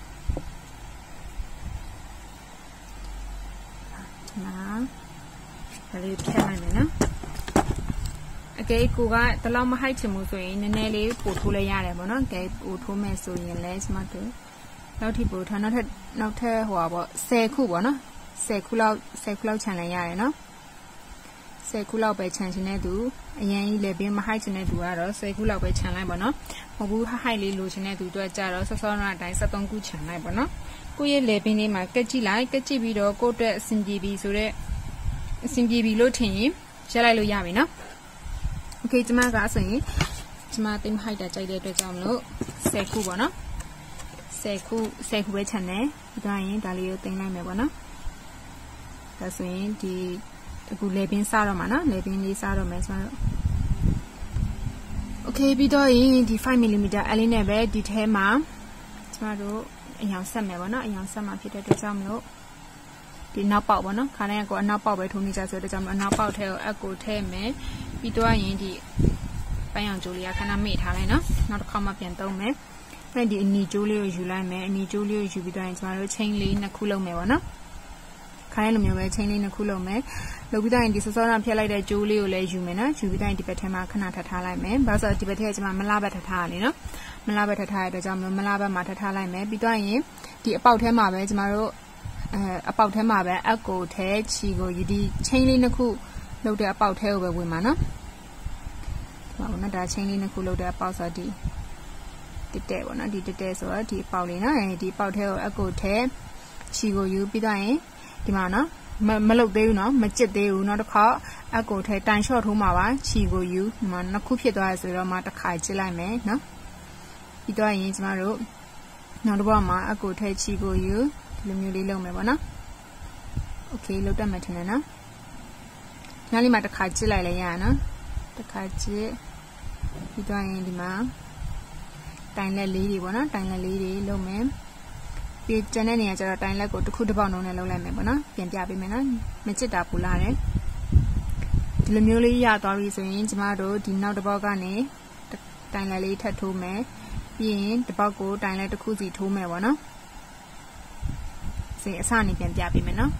A: ဒီမှာဒါလေးဖြတ်လိုက်မယ်နော်အကဲကိုကတလောက်မဟိုက်ချင်ဘူးဆိုရင်နည်းနည်းလေးပို့ထိုးလိုက်ရတယ်ပေါ့နော်။ကဲပို့ထိုးမယ်ဆိုရင်လဲကျမတို့နောက်ထပ်ပို့ထားနောက်ထပ်နောက်ထပ်ဟိုပါပေါ့tenခုပေါ့နော်။tenခုလောက်tenခုလောက်ခြံလိုက်ရတယ်နော်။tenခုလောက်ပဲခြံချင်တဲ့သူအရင်ကြီးလေပင်မဟိုက်ချင်တဲ့သူကတော့tenခုလောက်ပဲခြံလိုက်ပေါ့နော်။မဟုတ်ဘူးဟိုက်လေးလိုချင်တဲ့သူတို့ကြတော့စောစောနာအတိုင်းseventeenခုခြံလိုက်ပေါ့နော်။ကိုယ့်ရဲ့လေပင်လေးမှာကက်ကြည့်လိုက်ကက်ကြည့်ပြီးတော့ကိုယ့်အတွက်အဆင်ပြေပြီဆိုတော့အဆင်ပြေပြီလို့ထင်ရင်ရက်လိုက်လို့ရပြီနော်။ Okay ကျမကဆိုရင်ကျမတိမ်ဟိုက်တာကြိုက်တဲ့အတွက်ကြောင့်မလို့tenခုပေါ့နော်tenခုtenခုပဲခြံတယ်ပြီးတော့ရင်ဒါလေးကိုတင်လိုက်မယ်ပေါ့နော်ဒါဆိုရင်ဒီအခုလေပင်စားတော့မှာနော်လေပင်လေးစားတော့မယ်ကျမတို့ Okay ပြီးတော့ရင်ဒီfive millimeter အလေးနဲ့ပဲဒီထဲမှာကျမတို့အရောင်ဆက်မယ်ပေါ့နော်အရောင်ဆက်မှာဖြစ်တဲ့အတွက်ကြောင့်မလို့ဒီနောက်ပေါက်ပေါ့နော်ခါတိုင်းကအနောက်ပေါက်ပဲထိုးနေကြဆိုတဲ့ကြောင့်မလို့အနောက်ပေါက်ထဲကိုအက်ကိုထည့်မယ်ပြီးတော့ရင်ဒီပန်းရောင်ကြိုးလေးကခဏမေ့ထားလိုက်နော်နောက်တစ်ခါမှပြန်သုံးမယ်အဲ့ဒီအနီကြိုးလေးကိုယူလိုက်မယ်အနီကြိုးလေးကိုယူပြီးတော့ရင်ကျမတို့ chain လေးနှစ်ခုလုပ်မယ်ပေါ့နော်ခိုင်းလိုမျိုးပဲ chain လေးနှစ်ခုလုပ်မယ်လုပ်ပြီးတော့ရင်ဒီစောစောကဖြတ်လိုက်တဲ့ကြိုးလေးကိုလည်းယူမယ်နော်ယူပြီးတော့ရင်ဒီဘက်ထဲမှာခဏထပ်ထားလိုက်မယ်ဘာလို့ဆိုတော့ဒီဘက်ထဲကကျမမလားဘက်ထပ်ထားရလေနော်မလားဘက်ထပ်ထားရတဲ့ကြောင့်မလို့မလားဘက်မှာထပ်ထားလိုက်မယ်ပြီးတော့ရင်ဒီအပေါက်ထဲမှာပဲကျမတို့အဲအပေါက်ထဲမှာပဲအက်ကိုထဲချီကိုယူဒီ chain လေးနှစ်ခုလုပ်တဲ့အပေါက်ထဲကိုပဲဝင်မှာနော်ဟောနော်ဒါ chain လေးနှစ်ခုလုပ်တဲ့အပေါက်ဆိုဒီတက်တက်ပေါ့နော်ဒီတက်တက်ဆိုတော့ဒီအပေါက်လေးနော်အဲဒီအပေါက်ထဲကိုအက်ကိုထဲချီကိုယူပြီးတော့ရင်ဒီမှာနော်မလုပ်သေးဘူးနော်မကျစ်သေးဘူးနောက်တစ်ခါအက်ကိုထဲတိုင်လျှော့ထိုးမှာပါချီကိုယူဒီမှာနှစ်ခုဖြစ်သွားရဆိုတော့မှတစ်ခါကျစ်လိုက်မယ်နော်ပြီးတော့ရင်ကျမတို့နောက်တစ်ပတ်မှာအက်ကိုထဲချီကိုယူဒီလိုမျိုးလေးလုပ်မယ်ပေါ့နော်โอเคလုပ်တတ်မှထင်တယ်နော်နောက်လေးမှာတစ်ခါကျစ်လိုက်လဲရရနော်တစ်ခါကျစ်ပြီးတော့ရင်ဒီမှာတိုင်လက်လေးတွေပေါ့နော်တိုင်လက်လေးတွေလုပ်မယ်ပြီးကျန်တဲ့နေရာကျတော့တိုင်လက်ကိုတစ်ခုတစ်ပေါက်နှုံးနဲ့လုပ်လိုက်မယ်ပေါ့နော်ပြန်ပြပေးမယ်နော်မချစ်တာပူလာတယ်ဒီလိုမျိုးလေးရသွားပြီဆိုရင်ကျမတို့ဒီနောက်တစ်ပေါက်ကနေတိုင်လက်လေးထပ်ထိုးမယ်ပြီးရင်တစ်ပေါက်ကိုတိုင်လက်တစ်ခုစီထိုးမယ်ပေါ့နော်စေအစနေပြန်ပြပေးမယ်နော်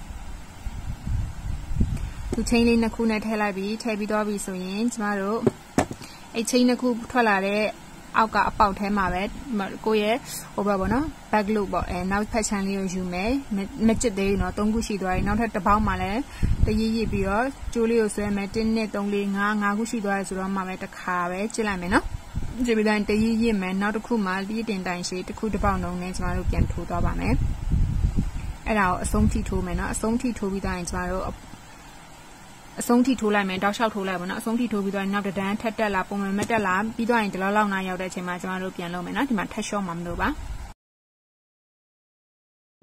A: သူချင်းလေးနှစ်ခုနဲ့ထည့်လိုက်ပြီးထည့်ပြီးတော့ပြီဆိုရင်ကျမတို့အဲ့ချင်းနှစ်ခုထွက်လာတဲ့အောက်ကအပေါက်ထဲမှာပဲကိုယ့်ရဲ့ဟိုဘက်ပေါ့နော် back loop ပေါ့အဲနောက်ဖက်ချမ်းလေးကိုယူမယ်မကျစ်သေးဘူးနော်သုံးခုရှိသွားပြီနောက်ထပ်တစ်ပေါက်မှာလည်းတရည်ရည်ပြီးတော့ကျိုးလေးကိုဆွဲမယ်one နဲ့three 4 5 5ခုရှိသွားတယ်ဆိုတော့မှပဲတစ်ခါပဲကျစ်လိုက်မယ်နော်ကျစ်ပြီးတိုင်းတရည်ရည်မယ်နောက်တစ်ခုမှတီးတင်တိုင်ရှိတစ်ခုတစ်ပေါက်လုံးနဲ့ကျမတို့ပြန်ထိုးသွားပါမယ်အဲ့ဒါကိုအဆုံးထိထိုးမယ်နော်အဆုံးထိထိုးပြီးတိုင်းကျမတို့အဆုံးထိထိုးလိုက်မယ်တောက်လျှောက်ထိုးလိုက်ပါနော်အဆုံးထိထိုးပြီးတော့နောက်တန်းထက်တက်လာပုံမှန်မတက်လာပြီးတော့ရင်ဒီလောက်လောက်နားရောက်တဲ့အချိန်မှာကျမတို့ပြန်လုပ်မယ်နော်ဒီမှာထက်လျှော့မှာမလို့ပါ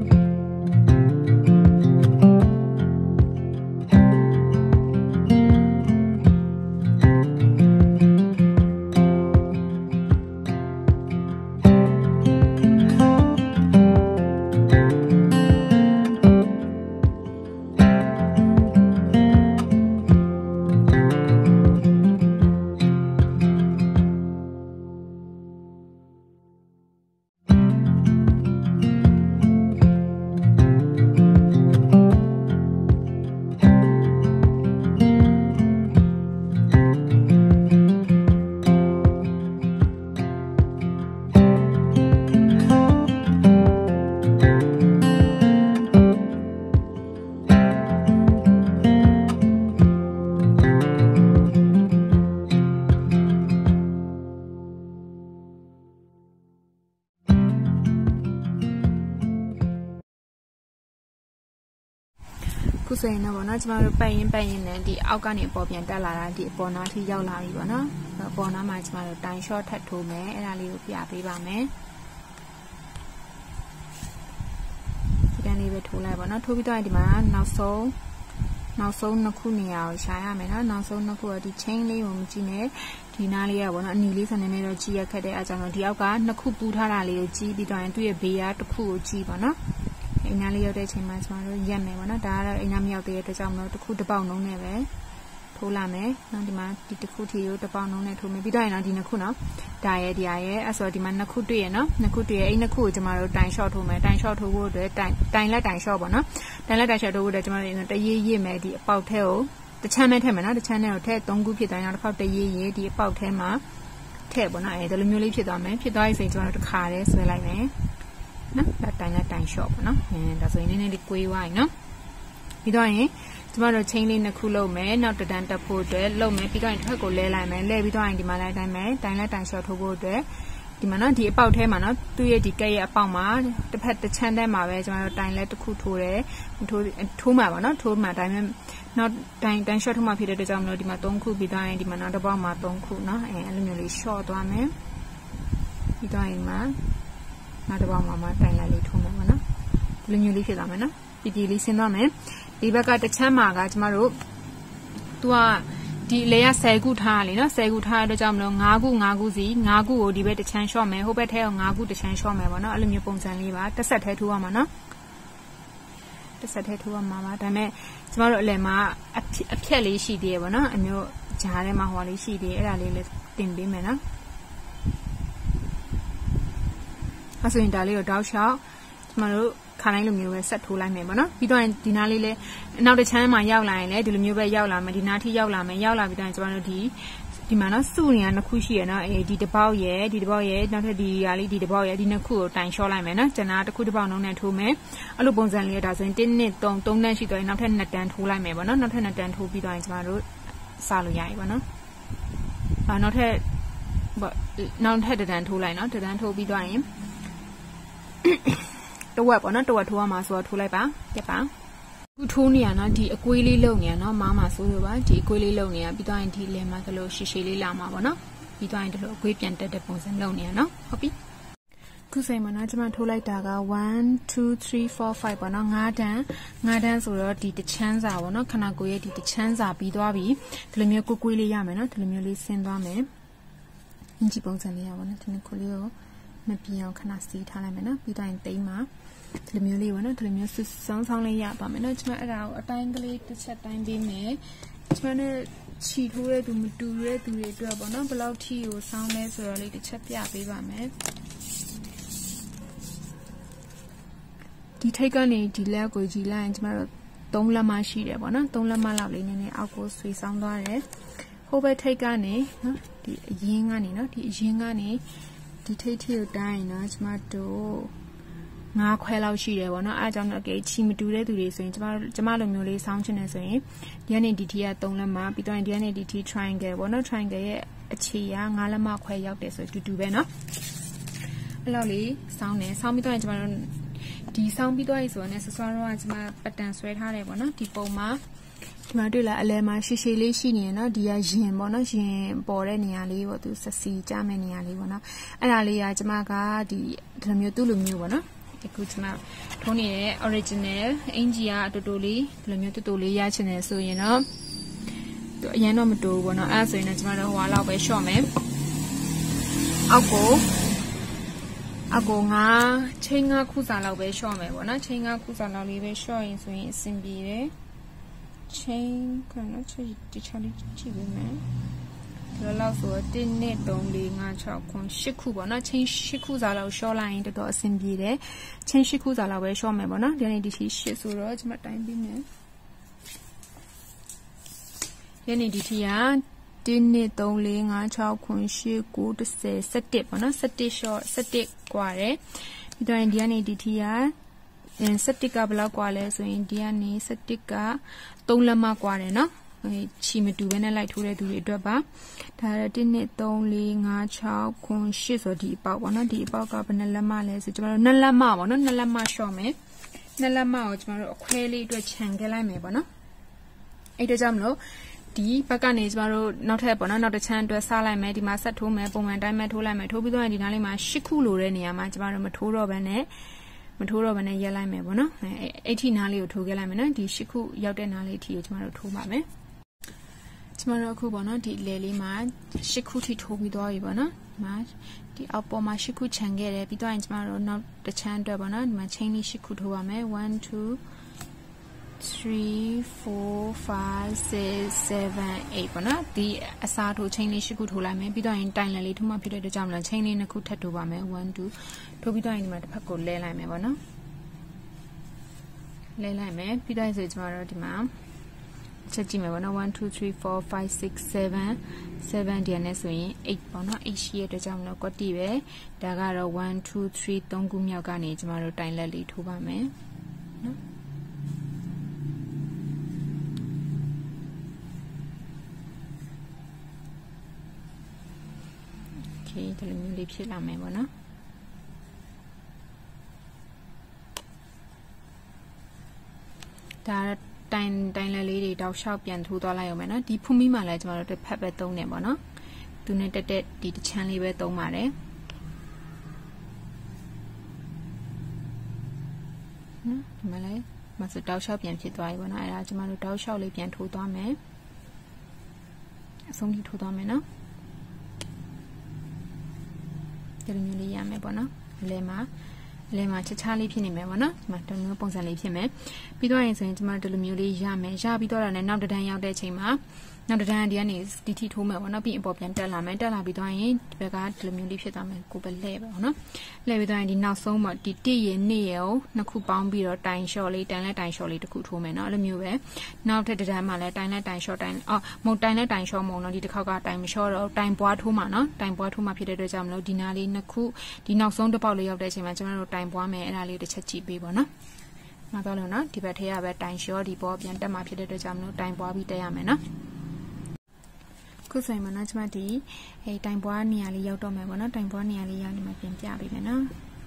A: ခုဆိုရင်တော့ဗောနော်ကျမတို့ပတ်ရင်ပတ်ရင်နဲ့ဒီအောက်ကနေပေါ်ပြန်တက်လာတာဒီပေါ်နာထိရောက်လာပြီဗောနော်ပေါ်နာမှာကျမတို့တိုင် short ထပ်ထိုးမယ်အဲ့ဒါလေးကိုပြပေးပါမယ်ဒီတန်းလေးပဲထိုးလိုက်ဗောနော်ထိုးပြီးတော့ဒီမှာနောက်ဆုံးနောက်ဆုံးနှစ်ခုနေရာကိုရှာရမယ်နော်နောက်ဆုံးနှစ်ခုကဒီ chain လေးကိုမကြည့်နဲ့ဒီနားလေးကဗောနော်အနီလေးဆိုနေနေတော့ကြည့်ရခက်တဲ့အားကြောင့်တော့ဒီအောက်ကနှစ်ခုပူးထားတာလေးကိုကြည့်ပြီးတော့ရင်သူ့ရဲ့ဘေးကတစ်ခုကိုကြည့်ဗောနော်အိမ်နာလေးရောက်တဲ့အချိန်မှာကျမတို့ရက်မယ်ဗောနော်ဒါကတော့အိမ်နာမရောက်သေးတဲ့အတွက်ကြောင့်မလို့တစ်ခုတစ်ပေါက်လုံးနဲ့ပဲထိုးလာမယ်နော်ဒီမှာဒီတစ်ခုထီကိုတစ်ပေါက်လုံးနဲ့ထိုးမယ်ပြီးတော့ရင်တော့ဒီနှစ်ခုနော်ဒါရဲ့ဒီရဲ့အဲ့ဆိုဒီမှာနှစ်ခုတွေ့ရနော်နှစ်ခုတွေ့ရအဲ့နှစ်ခုကိုကျမတို့တိုင် short ထိုးမယ်တိုင် short ထိုးဖို့အတွက်တိုင်တိုင်လက်တိုင် short ဗောနော်တိုင်လက်တိုင် short ထိုးဖို့အတွက်ကျမတို့တရေးရစ်မယ်ဒီအပေါက်ထဲကိုတချမ်းမဲ့ထည့်မယ်နော်တချမ်းနဲ့ကိုထည့်သုံးခုဖြစ်တိုင်းနောက်တစ်ခေါက်တရေးရဒီအပေါက်ထဲမှာထည့်ဗောနော်အဲဒီလိုမျိုးလေးဖြစ်သွားမယ်ဖြစ်သွားပြီဆိုရင်ကျမတို့တစ်ခါတည်းဆွဲလိုက်မယ်နော်ဒါတိုင်လက်တိုင် short ဗောနော်အဲဒါဆိုရင်နည်းနည်းလေးကွေးသွားပြီနော်ပြီးတော့ရင်ကျမတို့ chain လေးနှစ်ခုလုပ်မယ်နောက်တန်းတက်ဖို့အတွက်လုပ်မယ်ပြီးတော့ရင်တစ်ခါကိုလဲလိုက်မယ်လဲပြီးတော့ရင်ဒီမှာလိုက်တိုင်းမယ်တိုင်လက်တိုင် short ထိုးဖို့အတွက်ဒီမှာနော်ဒီအပေါက်ထဲမှာနော်သူ့ရဲ့ဒီကက်ရဲ့အပေါက်မှာတစ်ဖက်တစ်ချမ်းထဲမှာပဲကျမတို့တိုင်လက်တစ်ခုထိုးတယ်ထိုးထိုးမှာပါနော်ထိုးမှာတိုင်မဲ့နောက်တိုင်တိုင် short ထိုးမှာဖြစ်တဲ့အတွက်ကြောင့်မလို့ဒီမှာသုံးခုပြီးတော့ရင်ဒီမှာနောက်တစ်ပေါက်မှာသုံးခုနော်အဲအဲ့လိုမျိုးလေး short သွားမယ်ပြီးတော့ရင်မှာနောက်တစ်ပေါက်မှာမှတိုင်လက်လေးထိုးမယ်ပေါ့နော်ဒီလိုမျိုးလေးဖြစ်သွားမယ်နော်ပြည်ပြည်လေးဆင်းသွားမယ်ဒီဘက်ကတစ်ချမ်းမှာကကျမတို့သူကဒီလေရဆယ်ခုထားလေနော်ဆယ်ခုထားတဲ့အတွက်ကြောင့်မလို့ငါးခုငါးခုစီငါးခုကိုဒီဘက်တစ်ချမ်း short မယ်ဟိုဘက်ထဲကိုငါးခုတစ်ချမ်း short မယ်ပေါ့နော်အဲ့လိုမျိုးပုံစံလေးပါတစ်ဆက်ထဲထိုးရမှာနော်တစ်ဆက်ထဲထိုးရမှာပါဒါပေမဲ့ကျမတို့အလယ်မှာအဖြက်လေးရှိသေးရပေါ့နော်အမျိုးဂျားထဲမှာဟောလေးရှိသေးအဲ့ဒါလေးလည်းတင်ပေးမယ်နော်အဲ့ဆိုရင်ဒါလေးကိုတောက်လျှောက်ကျမတို့ခါတိုင်းလိုမျိုးပဲဆက်ထိုးလိုက်မယ်ပေါ့နော်ပြီးတော့ဒီနားလေးလည်းနောက်တစ်ချမ်းမှာရောက်လာရင်လည်းဒီလိုမျိုးပဲရောက်လာမယ်ဒီနားထိရောက်လာမယ်ရောက်လာပြီးတော့ကျမတို့ဒီဒီမှာနော်စုနေရနှစ်ခုရှိရနော်အဲဒီတစ်ပေါက်ရယ်ဒီတစ်ပေါက်ရယ်နောက်ထပ်ဒီဟာလေးဒီတစ်ပေါက်ရယ်ဒီနှစ်ခုကိုတိုင် short လိုက်မယ်နော်ကျန်တာတစ်ခုတစ်ပေါက်လုံးနဲ့ထိုးမယ်အဲ့လိုပုံစံလေးဒါဆိုရင်တစ်နှစ်သုံးသုံးတန်းရှိတော့ရင်နောက်ထပ်နှစ်တန်းထိုးလိုက်မယ်ပေါ့နော်နောက်ထပ်နှစ်တန်းထိုးပြီးတော့ကျမတို့စလို့ရပြီပေါ့နော်အာနောက်ထပ်နောက်ထပ်တစ်တန်းထိုးလိုက်နော်တစ်တန်းထိုးပြီးတော့ရင်တဝက်ပေါ့နော်တဝက်ထိုးရမှာဆိုတော့ထိုးလိုက်ပါပြပါခုထိုးနေရနော်ဒီအကွေးလေးလုံနေရနော်မားမှာဆိုလို့ပါဒီအကွေးလေးလုံနေရပြီးတော့ရင်ဒီလယ်မှာကလေးရှည်ရှည်လေးလာမှာပေါ့နော်ပြီးတော့ရင်ဒီလိုအကွေးပြန်တက်တဲ့ပုံစံလုံနေရနော်ဟုတ်ပြီခုစိမ်မှာနော်ကျမထိုးလိုက်တာကone two three four fiveပေါ့နော်၅တန်း၅တန်းဆိုတော့ဒီတချမ်းစာပေါ့နော်ခဏကိုရဲ့ဒီတချမ်းစာပြီးသွားပြီဒီလိုမျိုးကိုကွေးလေးရမယ်နော်ဒီလိုမျိုးလေးဆင်းသွားမယ်အင်ဂျီပုံစံလေးရပါနော်ဒီနှစ်ခုလေးကိုမပြင်းအောင်ခဏစီးထားလိုက်မယ်နော်ပြီးတော့ရင်တိမ်းမှာဒီလိုမျိုးလေးပေါ့နော်ဒီလိုမျိုးဆူဆောင်းဆောင်းလေးရပါမယ်နော်ကျွန်မအဲ့ဒါကိုအတိုင်းကလေးတစ်ချက်တိုင်းပေးမယ်ကျွန်မနဲ့ခြီထိုးတဲ့သူမတူတဲ့သူတွေအတွက်ပေါ့နော်ဘယ်လောက်ထိကိုဆောင်းလဲဆိုတော့လေးတစ်ချက်ပြပေးပါမယ်ဒီထိတ်ကနေဒီလက်ကိုကြည့်လိုက်ရင်ကျွန်မတို့သုံးလက်မရှိတယ်ပေါ့နော်သုံးလက်မလောက်လေးနည်းနည်းအောက်ကိုဆွေဆောင်းသွားတယ်ဟိုဘက်ထိတ်ကနေနော်ဒီအရင်ကနေနော်ဒီအရင်ကနေဒီထိတ်ထိကိုတိုင်းနော်ကျွန်မတို့ငါးခွဲလောက်ရှိတယ်ပေါ့နော်အဲအကြောင်းတော့အကေချီမတူတဲ့သူတွေဆိုရင်ကျမကျမလိုမျိုးလေးဆောင်းချင်တယ်ဆိုရင်ဒီကနေဒီထီကသုံးလက်မပြီးတော့ဒီကနေဒီထီ triangle ပေါ့နော် triangle ရဲ့အခြေကငါးလက်မခွဲရောက်တယ်ဆိုတူတူပဲနော်အဲ့လောက်လေးဆောင်းတယ်ဆောင်းပြီးတော့ကျမတို့ဒီဆောင်းပြီးတော့ဆိုတော့ねစစောတော့ကျမပတ်တန်ဆွဲထားတယ်ပေါ့နော်ဒီပုံမှာဒီမှာတွေ့လာအလဲမှာရှည်ရှည်လေးရှိနေရနော်ဒီကရင်ပေါ့နော်ရင်ပေါ်တဲ့နေရာလေးပေါ့သူစစီကြမဲ့နေရာလေးပေါ့နော်အဲ့ဒါလေးကကျမကဒီဒီလိုမျိုးသူ့လိုမျိုးပေါ့နော်အခုကျမထုံးနေတဲ့ original အင်ဂျီကအတူတူလေးဒီလိုမျိုးတူတူလေးရချင်တယ်ဆိုရင်တော့သူအရင်တော့မတူဘူးပေါ့နော်အဲ့ဒါဆိုရင်လည်းကျမတို့ဟိုလောက်ပဲ short မယ်အောက်ကိုအောက်ကိုငါချိန်ငါခုစာလောက်ပဲ short မယ်ပေါ့နော်ချိန်ငါခုစာလောက်လေးပဲ short ရင်ဆိုရင်အဆင်ပြေတယ်ချိန်ကနော်ချိန်တခြားလေးကြည့်ပေးမယ်ဒီလောက်ဆိုတော့တစ်နှစ်သုံးလေးငါးခြောက်ခုရှစ်ခုပေါ့နော်ချိန်ရှစ်ခုစာလောက် short လိုက်ရင်တော်တော်အဆင်ပြေတယ်ချိန်ရှစ်ခုစာလောက်ပဲ short မယ်ပေါ့နော်ဒီနေ့ဒီရှိရှစ်ဆိုတော့ကျွန်မတိုင်းပေးမယ်ဒီနေ့ဒီထီကတစ်နှစ်သုံးလေးငါးခြောက်ခုရှစ်ခုတစ်ဆယ်ဆယ့်တစ်ပေါ့နော်ဆယ့်တစ် short ဆယ့်တစ်กว่าတယ်ပြီးတော့ဒီနေ့ဒီထီကအဲဆယ့်တစ်ကဘယ်လောက်กว่าလဲဆိုရင်ဒီကနေဆယ့်တစ်ကသုံးလက်မกว่าတယ်နော်ချီမတူဘဲနဲ့လိုက်ထိုးတဲ့သူတွေအတွက်ပါဒါရတစ်နှစ်သုံးလေးငါးခြောက်ခုရှစ်ဆိုဒီအပေါက်ပေါ့နော်ဒီအပေါက်ကဘယ်နှလက်မလဲဆိုကျွန်တော်တို့နှစ်လက်မပေါ့နော်နှစ်လက်မ short မယ်นั่นละมาเอาကျမတို့အခွဲလေးအတွက်ခြံခဲ့လိုက်မယ်ပေါ့နော်အဲ့တော့ကြောင့်မလို့ဒီဘက်ကနေကျမတို့နောက်ထပ်ပေါ့နော်နောက်တစ်ချမ်းအတွက်စားလိုက်မယ်ဒီမှာဆက်ထိုးမယ်ပုံမှန်တိုင်းမဲ့ထိုးလိုက်မယ်ထိုးပြီးတော့ဒီနားလေးမှာရှစ်ခုလိုတဲ့နေရာမှာကျမတို့မထိုးတော့ဘဲနဲ့မထိုးတော့ဘဲနဲ့ရက်လိုက်မယ်ပေါ့နော်အဲ့ဒီနားလေးကိုထိုးခဲ့လိုက်မယ်နော်ဒီရှစ်ခုရောက်တဲ့နားလေးအထိကိုကျမတို့ထိုးပါမယ်ကျမတို့အခုပေါ့နော်ဒီလေလေးမှာရှစ်ခုထိထိုးပြီးသွားပြီပေါ့နော်ဒီမှာဒီအောက်ပေါ်မှာရှစ်ခုခြံခဲ့တယ်ပြီးတော့ရင်ကျမတို့နောက်တစ်ချမ်းအတွက်ပေါ့နော်ဒီမှာချင်းလေးရှစ်ခုထိုးပါမယ်one two three four five six seven eightပေါ့နော်ဒီအစားထိုးချင်းလေးရှစ်ခုထိုးလိုက်မယ်ပြီးတော့ရင်တိုင်လန်လေးထိုးမှဖြစ်တဲ့အတွက်ကြောင့်မလို့ချင်းလေးနှစ်ခုထပ်ထိုးပါမယ်one twoထိုးပြီးတော့ရင်ဒီမှာတစ်ဖက်ကိုလဲလိုက်မယ်ပေါ့နော်လဲလိုက်မယ်ပြီးတော့ဆိုကျမတို့ဒီမှာချက်ကြည့်မယ်ပေါ့နော်one two three four five six seven sevenဒီနဲ့ဆိုရင်eightပေါ့နော်eightရှိရတဲ့ကြောင့်မလို့ကွက်တီပဲဒါကတော့one two three threeခုမြောက်ကနေကျမတို့တိုင်လက်လေးထိုးပါမယ်နော်ဒီလိုမျိုးလေးဖြစ်လာမယ်ပေါ့နော်ဒါတိုင်တိုင်လက်လေးတွေတောက်လျှောက်ပြန်ထိုးသွားလိုက်အောင်မယ်နော်ဒီဖူးမီမှာလည်းကျမတို့တစ်ဖက်ပဲသုံးနေပေါ့နော်သူနဲ့တက်တက်ဒီတစ်ချမ်းလေးပဲသုံးပါတယ်နော်ဒီမှာလည်းမစတောက်လျှောက်ပြန်ဖြစ်သွားပြီပေါ့နော်အဲ့ဒါကျမတို့တောက်လျှောက်လေးပြန်ထိုးသွားမယ်အဆုံးထိထိုးသွားမယ်နော်ဒီလိုမျိုးလေးရမယ်ပေါ့နော်အလဲမှာအလဲမှာချချားလေးဖြစ်နေမယ်ပေါ့နော်ဒီမှာတမျိုးပုံစံလေးဖြစ်မယ်ပြီးတော့ရင်ဆိုရင်ကျမတို့ဒီလိုမျိုးလေးရမယ်ရပြီးတော့တာနဲ့နောက်တစ်တန်းရောက်တဲ့အချိန်မှာနောက်တစ်တန်းဒီကနေဒီထိထိုးမယ်ပေါ့နော်ပြီးအပေါ်ပြန်တက်လာမယ်တက်လာပြီးတော့ရင်ဒီဘက်ကဒီလိုမျိုးလေးဖြစ်သွားမယ်ကိုပဲလှည့်ပဲပေါ့နော်လှည့်ပြီးတော့ရင်ဒီနောက်ဆုံးပေါ့ဒီတစ်ရနှစ်ရကိုနှစ်ခုပေါင်းပြီးတော့တိုင်လျှော့လေးတိုင်လက်တိုင်လျှော့လေးတစ်ခုထိုးမယ်နော်အဲ့လိုမျိုးပဲနောက်ထပ်တစ်တန်းမှာလည်းတိုင်လက်တိုင်လျှော့တိုင်အော်မဟုတ်တိုင်လက်တိုင်လျှော့မဟုတ်နော်ဒီတစ်ခေါက်ကတိုင်မလျှော့တော့တိုင်ပွားထိုးမှာနော်တိုင်ပွားထိုးမှာဖြစ်တဲ့အတွက်ကြောင့်မလို့ဒီနားလေးနှစ်ခုဒီနောက်ဆုံးတစ်ပေါက်လေးရောက်တဲ့အချိန်မှာကျမတို့တိုင်ပွားမယ်အဲ့ဒါလေးတစ်ချက်ကြည့်ပေးပါနော်မတော်လို့နော်ဒီဘက်ထဲကပဲတိုင်လျှော့ဒီပေါ်ပြန်တက်မှာဖြစ်တဲ့အတွက်ကြောင့်မလို့တိုင်ပွားပြီးတက်ရမယ်နော်ခုဆိုရင်မနော်ကျမဒီအဲတိုင်ပွားနေရာလေးရောက်တော့မယ်ပေါ့နော်တိုင်ပွားနေရာလေးရောက်နေမှပြင်ပြပေးမယ်နော်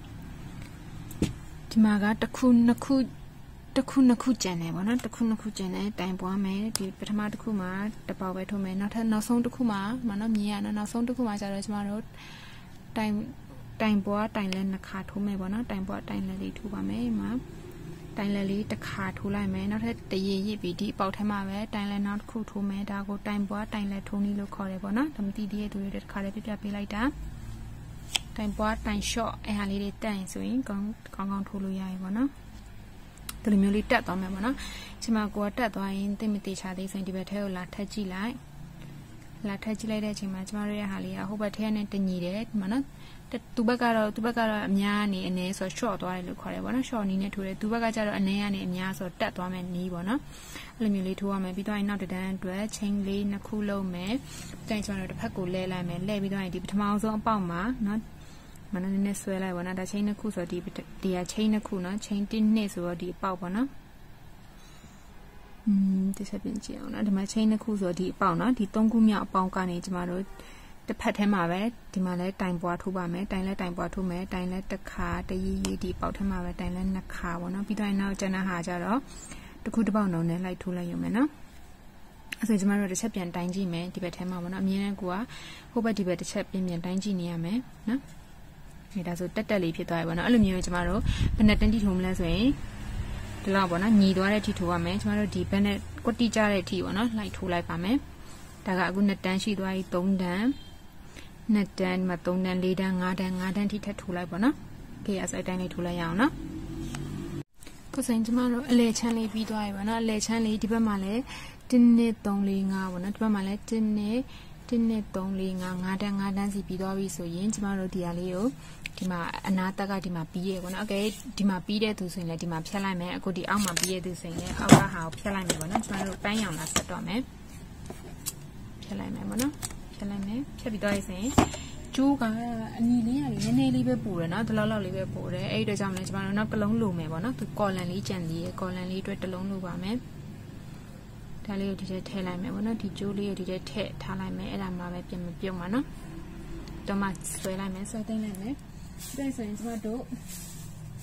A: ဒီမှာကတစ်ခုနှစ်ခုတစ်ခုနှစ်ခုကျန်တယ်ပေါ့နော်တစ်ခုနှစ်ခုကျန်တယ်တိုင်ပွားမယ်ဒီပထမတစ်ခုမှာတစ်ပေါက်ပဲထိုးမယ်နောက်ထပ်နောက်ဆုံးတစ်ခုမှာမနော်မြင်ရနော်နောက်ဆုံးတစ်ခုမှာကျတော့ကျမတို့တိုင်တိုင်ပွားတိုင်လဲနှစ်ခါထိုးမယ်ပေါ့နော်တိုင်ပွားတိုင်လဲလေးထိုးပါမယ်မှာတိုင်လက်လေးတစ်ခါထိုးလိုက်မယ်နောက်ထပ်တရေရစ်ပြီးဒီပေါက်ထဲမှာပဲတိုင်လက်နောက်တစ်ခုထိုးမယ်ဒါကိုတိုင်ပွားတိုင်လက်ထိုးနည်းလို့ခေါ်တယ်ပေါ့နော်ဒါမသိသေးတဲ့သူတွေတစ်ခါလေးပြပြပေးလိုက်တာတိုင်ပွားတိုင်လျှော့အဲဟာလေးတွေတက်ရင်ဆိုရင်ကောင်းကောင်းကောင်းထိုးလို့ရပြီပေါ့နော်ဒီလိုမျိုးလေးတက်သွားမယ်ပေါ့နော်ဒီမှာကိုကတက်သွားရင်သိမတေချာသေးဆိုရင်ဒီဘက်ထဲကိုလာထပ်ကြည့်လိုက်လာထပ်ကြည့်လိုက်တဲ့အချိန်မှာကျမတို့ရဲ့ဟာလေးကဟိုဘက်ထဲနဲ့တညီတယ်ဒီမှာနော်သူဘက်ကတော့သူဘက်ကတော့အများကနေအနည်းဆို short သွားတယ်လို့ခေါ်တယ်ပေါ့နော် short နီးနဲ့ထိုးတယ်သူဘက်ကကျတော့အနည်းကနေအများဆိုတက်သွားမယ်နီးပေါ့နော်အဲ့လိုမျိုးလေးထိုးရမယ်ပြီးတော့နောက်တစ်တန်းအတွက် chain လေးနှစ်ခုလုံးမယ်တိုင်ကျမတို့တစ်ဖက်ကိုလဲလိုက်မယ်လဲပြီးတော့ဒီပထမဆုံးအပေါက်မှာနော်မနည်းနည်းဆွဲလိုက်ပေါ့နော်ဒါ chain နှစ်ခုဆိုဒီဒီက chain နှစ်ခုနော် chain တစ်နှစ်ဆိုတော့ဒီအပေါက်ပေါ့နော်อืมဒီဆက်ပြင်ကြည့်အောင်နော်ဒီမှာ chain နှစ်ခုဆိုဒီအပေါက်နော်ဒီသုံးခုမြောက်အပေါက်ကနေကျမတို့တစ်ဖက်ထဲမှာပဲဒီမှာလဲတိုင်ပွားထိုးပါမယ်တိုင်လဲတိုင်ပွားထိုးမယ်တိုင်လဲတစ်ခါတရီရီဒီပေါက်ထဲမှာပဲတိုင်လဲနှစ်ခါပေါ့နော်ပြီးတော့နောက်ကျန်တဲ့ဟာကျတော့တစ်ခုတစ်ပေါက်နှုံနဲ့လိုက်ထိုးလိုက်ရုံပဲနော်အဲ့ဆိုကျမတို့တစ်ချက်ပြန်တိုင်းကြည့်မယ်ဒီဘက်ထဲမှာပေါ့နော်အမြင်နဲ့ကိုကဟိုဘက်ဒီဘက်တစ်ချက်ပြန်ပြန်တိုင်းကြည့်နေရမယ်နော်ဒီဒါဆိုတက်တက်လေးဖြစ်သွားပြီပေါ့နော်အဲ့လိုမျိုးကျမတို့ဘယ်နဲ့တန်းတီထိုးမလဲဆိုရင်ဒီလောက်ပေါ့နော်ညီသွားတဲ့အထိထိုးရမယ်ကျမတို့ဒီဘက်နဲ့ကွက်တိကြတဲ့အထိပေါ့နော်လိုက်ထိုးလိုက်ပါမယ်ဒါကအခုနှစ်တန်းရှိသွားပြီသုံးတန်းနှစ်တန်းမှာသုံးတန်းလေးတန်းငါးတန်းငါးတန်းထိထပ်ထိုးလိုက်ပါနော်။ကဲအစိုက်တိုင်းလေးထိုးလိုက်ရအောင်နော်။ခုဆိုင်ကျမတို့အလဲချမ်းလေးပြီးသွားပြီပါနော်။အလဲချမ်းလေးဒီဘက်မှာလည်းတစ်နှစ်သုံးလေးငါးပေါ့နော်။ဒီဘက်မှာလည်းတစ်နှစ်တစ်နှစ်သုံးလေးငါးငါးတန်းငါးတန်းစီပြီးသွားပြီဆိုရင်ကျမတို့ဒီဟာလေးကိုဒီမှာအနာတက်ကဒီမှာပြီးရပေါ့နော်။အကဲဒီမှာပြီးတဲ့သူဆိုရင်လည်းဒီမှာဖြတ်လိုက်မယ်။အခုဒီအောက်မှာပြီးရသူဆိုရင်လည်းအောက်ကဟာကိုဖြတ်လိုက်မယ်ပေါ့နော်။ကျမတို့ပန်းရောင်လာဆက်တော့မယ်။ဖြတ်လိုက်မယ်ပေါ့နော်။ဖြတ်လိုက်မယ်ဖြတ်ပြီးတော့ရရင်ကျိုးကအနီလေးကလေနည်းနည်းလေးပဲပို့တယ်နော်ဒီလောက်လောက်လေးပဲပို့တယ်အဲ့ဒီတော့ကြောင့်လည်းကျမတို့နောက်တစ်လုံးလိုမယ်ပေါ့နော်သူကော်လန်လေးကြံသေးရယ်ကော်လန်လေးအတွက်တစ်လုံးလိုပါမယ်ဒါလေးကိုဒီထဲထည့်လိုက်မယ်ပေါ့နော်ဒီကျိုးလေးကိုဒီထဲထည့်ထားလိုက်မယ်အဲ့ဒါမှပဲပြင်မပြုတ်မှာနော်တော့မှဆွဲလိုက်မယ်ဆွဲသိမ်းလိုက်မယ်ဒါဆိုရင်ကျမတို့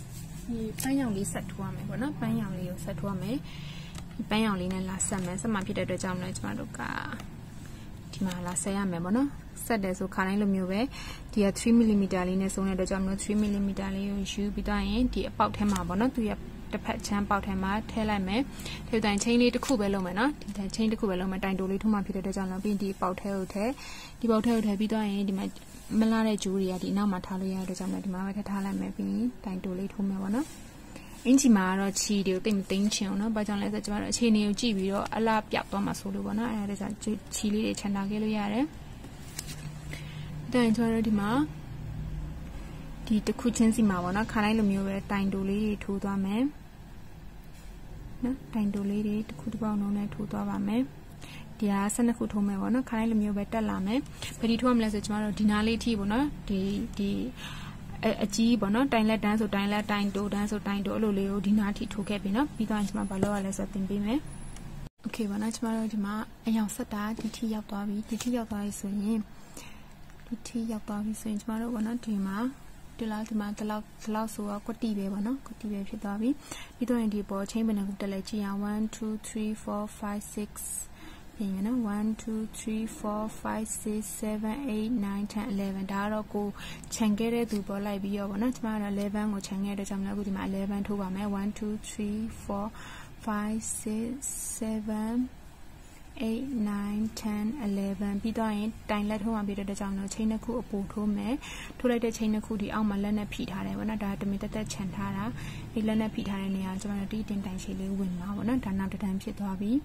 A: ဒီပန်းရောင်လေးဆက်ထိုးရမယ်ပေါ့နော်ပန်းရောင်လေးကိုဆက်ထိုးရမယ်ဒီပန်းရောင်လေးနဲ့လာဆက်မယ်ဆက်မှဖြစ်တဲ့အတွက်ကြောင့်လည်းကျမတို့ကဒီမှာလာဆက်ရမယ်ပေါ့နော်ဆက်တယ်ဆိုခါတိုင်းလိုမျိုးပဲဒီကthree millimeter လေးနဲ့ဆုံးတဲ့အတွက်ကြောင့်မလို့three millimeter လေးကိုယူပြီးတော့ရင်ဒီအပေါက်ထဲမှာပေါ့နော်သူရတစ်ဖက်ချမ်းပေါက်ထဲမှာထည့်လိုက်မယ်ထည့်တိုင်းချင်းလေးတစ်ခုပဲလုပ်မယ်နော်ဒီတိုင်းချင်းတစ်ခုပဲလုပ်မယ်တိုင်တိုလေးထုမှဖြစ်တဲ့အတွက်ကြောင့်လည်းပြီးဒီပေါက်ထဲကိုထည့်ဒီပေါက်ထဲကိုထည့်ပြီးတော့ရင်ဒီမှာမလာတဲ့ဂျိုးတွေကဒီနောက်မှာထားလို့ရတဲ့အတွက်ကြောင့်လည်းဒီမှာပဲထည့်ထားလိုက်မယ်ပြီးတိုင်တိုလေးထုမယ်ပေါ့နော်အင်ဂျီမှာတော့ချီတွေကိုတိတ်မသိမ်းချင်အောင်နော်ဘာကြောင့်လဲဆိုတော့ကျမတို့အခြေအနေကိုကြည့်ပြီးတော့အလားပြောက်သွားမှာဆိုလို့ပေါ့နော်အဲဒါကြောင့်ချီလေးတွေခြံထားခဲ့လို့ရတယ်တိုင်ကျတော့ဒီမှာဒီတစ်ခုချင်းစီမှာပေါ့နော်ခါတိုင်းလိုမျိုးပဲတိုင်တိုလေးတွေထိုးသွားမယ်နော်တိုင်တိုလေးတွေတစ်ခုတစ်ပေါက်လုံးနဲ့ထိုးသွားပါမယ်ဒီဟာဆယ်နှစ်ခုထိုးမယ်ပေါ့နော်ခါတိုင်းလိုမျိုးပဲတက်လာမယ်ဘယ်ဒီထိုးရမလဲဆိုကျမတို့ဒီနားလေးထိပေါ့နော်ဒီဒီအကြီးပေါ့နော်တိုင်လက်တန်းဆိုတိုင်လက်တိုင်တိုတန်းဆိုတိုင်တိုအဲ့လိုလေးကိုဒီနားထိထိုးခဲ့ပြီနော်ပြီးတော့ကျမဘာလုပ်ရလဲဆိုတော့သင်ပေးမယ်โอเคပါနော်ကျမတို့ဒီမှာအယောင်ဆက်တာဒီထိရောက်သွားပြီဒီထိရောက်သွားပြီဆိုရင်ဒီထိရောက်သွားပြီဆိုရင်ကျမတို့ပေါ့နော်ဒီမှာဒီလောက်ဒီမှာဒီလောက်ဒီလောက်ဆိုတော့ကွက်တီပဲပေါ့နော်ကွက်တီပဲဖြစ်သွားပြီပြီးတော့ရင်ဒီပေါ်ချင်းဘယ်နှခုတက်လဲကြည့်အောင်one two three four five sixပြင်ရနော်one two three four five six seven eight nine ten elevenဒါတော့ကိုခြံခဲ့တဲ့သူပေါ်လိုက်ပြီးရောပေါ့နော်ကျမကတော့elevenကိုခြံခဲ့တဲ့ကြောင့်လည်းအခုဒီမှာelevenထိုးပါမယ်one two three four five six seven eight nine ten elevenပြီးတော့ရင်တိုင်လက်ထိုးမှပြီးတဲ့ကြောင့်တော့ချိန်နှစ်ခုအပူထိုးမယ်ထိုးလိုက်တဲ့ချိန်နှစ်ခုဒီအောက်မှာလက်နဲ့ဖိထားတယ်ပေါ့နော်ဒါတမင်တက်တက်ခြံထားတာဒီလက်နဲ့ဖိထားတဲ့နေရာကျမတို့ဒီတင်တိုင်ရှည်လေးဝင်မှာပေါ့နော်ဒါနောက်တစ်တန်းဖြစ်သွားပြီ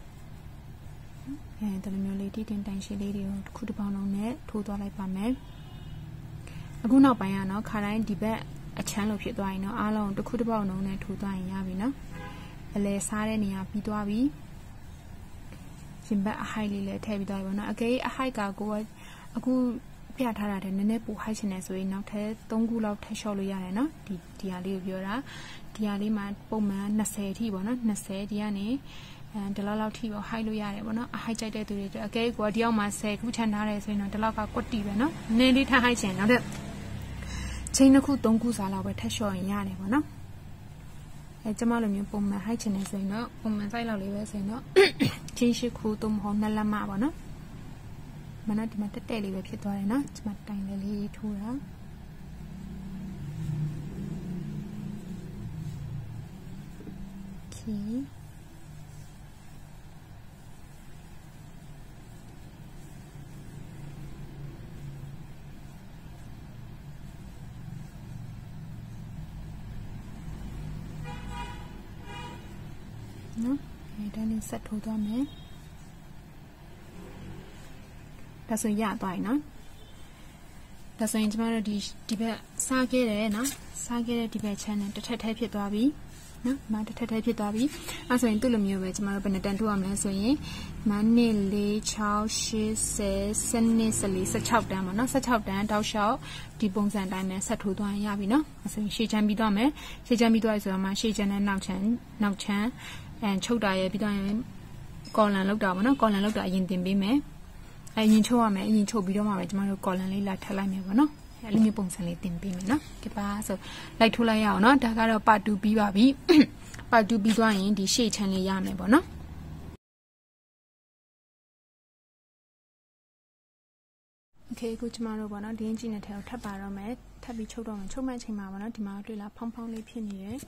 A: အဲဒီလိုမျိုးလေးဒီတင်တိုင်ရှည်လေးတွေကိုတစ်ခုတစ်ပေါင်းလုံးနဲ့ထိုးသွားလိုက်ပါမယ်အခုနောက်ပိုင်းကနော်ခါတိုင်းဒီဘက်အချမ်းလို့ဖြစ်သွားရင်တော့အားလုံးတစ်ခုတစ်ပေါင်းလုံးနဲ့ထိုးသွားရင်ရပြီနော်အလဲစားတဲ့နေရာပြီးသွားပြီရှင်ဘက်အဟိုက်လေးလည်းထည့်ပြီးသွားပြီပေါ့နော်အကယ်အဟိုက်ကကိုကအခုပြထားတာတဲ့နည်းနည်းပိုဟိုက်ချင်တယ်ဆိုရင်နောက်ထပ်သုံးခုလောက်ထပ်လျှော့လို့ရတယ်နော်ဒီဒီဟာလေးကိုပြောတာဒီဟာလေးမှာပုံမှန်twentyအထိပေါ့နော်twentyဒီကနေအဲဒီလောက်လောက်ထိပေါ့ဟိုက်လို့ရတယ်ပေါ့နော်အဟိုက်ကြိုက်တဲ့သူတွေအကယ်ကိုဒီအောက်မှာtenခုချန်ထားတယ်ဆိုရင်တော့ဒီလောက်ကကွက်တီပဲနော်နည်းလေးထပ်ဟိုက်ချင်နောက်တဲ့ချိန်နှစ်ခုသုံးခုစားလောက်ပဲထပ်လျှော့ရင်ရတယ်ပေါ့နော်အဲကျမလိုမျိုးပုံမှန်ဟိုက်ချင်နေဆိုရင်တော့ပုံမှန်စိုက်လောက်လေးပဲဆိုရင်တော့ချင်းရှိခုသုံးမဟုတ်နှစ်လက်မပေါ့နော်မနက်ဒီမှာတက်တက်လေးပဲဖြစ်သွားတယ်နော်ကျမတိုင်လေးလေးထိုးတာโอเคနော်အဲဒီနေ့ဆက်ထိုးသွားမယ်ဒါဆိုရသွားပြီနော်ဒါဆိုရင်ကျမတို့ဒီဒီဘက်စားခဲ့တယ်နော်စားခဲ့တဲ့ဒီဘက် channel တစ်ထက်ထဲဖြစ်သွားပြီနော်မတစ်ထက်ထဲဖြစ်သွားပြီအဲဆိုရင်သူ့လိုမျိုးပဲကျမတို့ဘယ်နဲ့တန်ထိုးရမလဲဆိုရင်မနှစ်လေး6 8 10 12 14 16တန်းပေါ့နော်16တန်းတောက်လျှောက်ဒီပုံစံတိုင်းနဲ့ဆက်ထိုးသွားရင်ရပြီနော်အဲဆိုရင်ရှေ့ချမ်းပြီးသွားမယ်ရှေ့ချမ်းပြီးသွားပြီဆိုတော့မှရှေ့ချမ်းနဲ့နောက်ချမ်းနောက်ချမ်းအဲချုပ်တာရဲ့ပြီးတော့ရင်ကော်လန်လောက်တာပေါ့နော်ကော်လန်လောက်တာအရင်တင်ပေးမယ်အဲရင်ချုပ်ရမယ်အရင်ချုပ်ပြီးတော့မှပဲကျမတို့ကော်လန်လေးလာထပ်လိုက်မယ်ပေါ့နော်အဲလိုမျိုးပုံစံလေးတင်ပေးမယ်နော်ကဲပါဆိုလိုက်ထိုးလိုက်ရအောင်နော်ဒါကတော့ part two ပြီးပါပြီ part two ပြီးသွားရင်ဒီရှေ့ချမ်းလေးရမယ်ပေါ့နော်โอเคအခုကျမတို့ပေါ့နော်ဒီအင်ဂျင်နဲ့ထဲကိုထပ်ပါတော့မယ်ထပ်ပြီးချုပ်တော့မယ်ချုပ်မဲ့အချိန်မှာပေါ့နော်ဒီမှာတွေ့လားဖောင်းဖောင်းလေးဖြစ်နေတယ်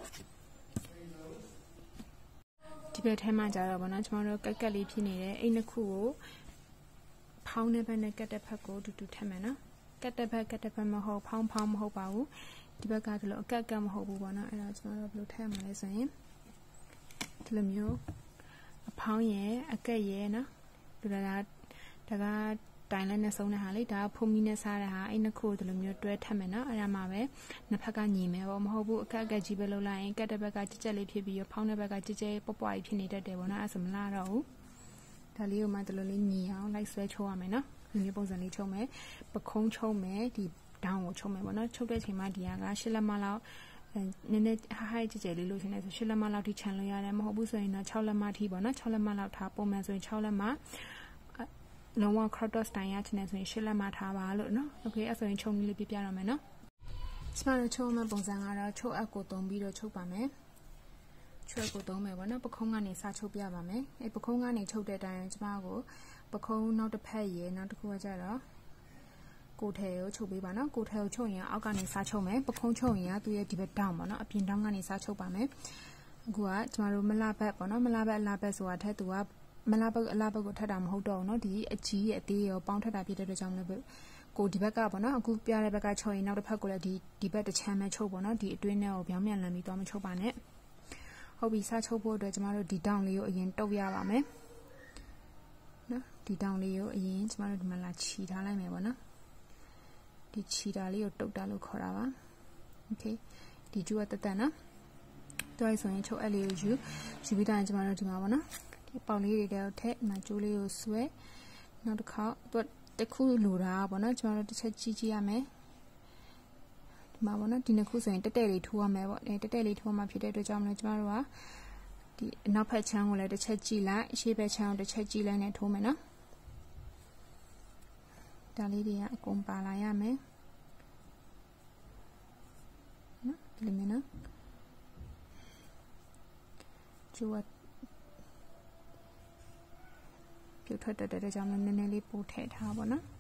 A: ဒီဘက်ထဲမှာကြတော့ဗောနော်ကျမတို့ကက်ကက်လေးဖြစ်နေတယ်အဲ့နှစ်ခုကိုဖောင်းတဲ့ဘက်နဲ့ကက်တဲ့ဘက်ကိုတူတူထပ်မယ်နော်ကက်တဲ့ဘက်ကက်တဲ့ဘက်မဟုတ်ဖောင်းဖောင်းမဟုတ်ပါဘူးဒီဘက်ကဒီလိုအကက်ကက်မဟုတ်ဘူးဗောနော်အဲ့ဒါကျမတို့ဘယ်လိုထည့်မှာလဲဆိုရင်ဒီလိုမျိုးအဖောင်းရဲ့အကက်ရဲ့နော်ဒီဒါဒါကတိုင်လက်နဲ့ဆုံးတဲ့ဟာလေဒါကဖုံမီနဲ့စားတဲ့ဟာအဲ့နှစ်ခုဒီလိုမျိုးတွဲထပ်မယ်နော်အဲ့ဒါမှပဲနှစ်ဖက်ကညီမယ်ပေါ့မဟုတ်ဘူးအခက်အကက်ကြီးပဲလုပ်လိုက်ရင်ကက်တဲ့ဘက်ကကြက်ကြက်လေးဖြစ်ပြီးရဖောင်းတဲ့ဘက်ကကြက်ကြက်ပွားပွားကြီးဖြစ်နေတတ်တယ်ပေါ့နော်အဲ့ဆိုမလားတော့ဘူးဒါလေးကိုမှဒီလိုလေးညီအောင်လိုက်ဆွဲချိုးရမယ်နော်ဒီမျိုးပုံစံလေးချုံမယ်ပခုံးချုံမယ်ဒီဒေါင်းကိုချုံမယ်ပေါ့နော်ချုပ်တဲ့ချိန်မှာဒီဟာကရှစ်လက်မလောက်နည်းနည်းဟိုက်ကြက်ကြက်လေးလို့ရှင်နေဆိုရှစ်လက်မလောက်ထိခြံလို့ရတယ်မဟုတ်ဘူးဆိုရင်တော့6လက်မထိပေါ့နော်6လက်မလောက်ထားပုံမှန်ဆိုရင်6လက်မလုံးဝ crop top style ရချင်တယ်ဆိုရင်ရှစ်လက်မထားပါလို့နော်โอเคအဲ့ဆိုရင်ခြုံလေးပြပြရမယ်နော်ကျမတို့ချုပ်မဲ့ပုံစံကတော့ချုပ်အပ်ကိုသုံးပြီးတော့ချုပ်ပါမယ်ချုပ်ကိုသုံးမယ်ပေါ့နော်ပခုံးကနေစချုပ်ပြပါမယ်အဲပခုံးကနေချုပ်တဲ့အတိုင်းကျမကိုပခုံးနောက်တစ်ဖက်ရေနောက်တစ်ခုကကျတော့ကိုထဲကိုချုပ်ပေးပါနော်ကိုထဲကိုချုပ်ရင်အောက်ကနေစချုပ်မယ်ပခုံးချုပ်ရင်ကသူ့ရဲ့ဒီဘက်တောင်းပေါ့နော်အပြင်တောင်းကနေစချုပ်ပါမယ်အခုကကျမတို့မလာဘက်ပေါ့နော်မလာဘက်အလာဘက်ဆိုတာထက်သူကမလာဘက်အလာဘက်ကိုထပ်တာမဟုတ်တော့ဘူးနော်ဒီအကြီးရဲ့အသေးရောပေါင်းထပ်တာဖြစ်တဲ့အတွက်ကြောင့်လည်းကိုဒီဘက်ကပေါ့နော်အခုပြတဲ့ဘက်ကချုပ်ရင်နောက်တစ်ဖက်ကိုလည်းဒီဒီဘက်တစ်ချမ်းပဲချုပ်ပေါ့နော်ဒီအတွင်းထဲကိုပြောင်းပြန်လန်ပြီးတော့မချုပ်ပါနဲ့ဟုတ်ပြီစချုပ်ဖို့အတွက်ကျမတို့ဒီတောင်းလေးကိုအရင်တုပ်ရပါမယ်နော်ဒီတောင်းလေးကိုအရင်ကျမတို့ဒီမှာလာခြီထားလိုက်မယ်ပေါ့နော်ဒီခြီတာလေးကိုတုပ်တာလို့ခေါ်တာပါโอเคဒီကျူကတက်တက်နော်တွိုင်းဆိုရင်ချုပ်အပ်လေးကိုယူယူပြီးတော့ကျမတို့ဒီမှာပေါ့နော်ဒီပေါက်လေးတွေတော့ထည့်ဒီမှာကျိုးလေးကိုဆွဲနောက်တစ်ခါသူတခုလိုတာပေါ့နော်ကျမတို့တစ်ချက်ကြည့်ကြည့်ရမယ်ဒီမှာပေါ့နော်ဒီနှစ်ခုဆိုရင်တက်တက်လေးထိုးရမယ်ပေါ့အဲတက်တက်လေးထိုးမှဖြစ်တဲ့အတွက်ကြောင့်မလို့ကျမတို့ကဒီအနောက်ဘက်ချမ်းကိုလည်းတစ်ချက်ကြည့်လိုက်အရှေ့ဘက်ချမ်းကိုတစ်ချက်ကြည့်လိုက်နဲ့ထိုးမယ်နော်ဒါလေးတွေကအကုန်ပါလာရမယ်နော်ဒီလိုမျိုးနော်ကျိုးပြုတ်ထွက်တဲ့တဲ့ကြောင့်နည်းနည်းလေးပို့ထည့်ထားပါနော်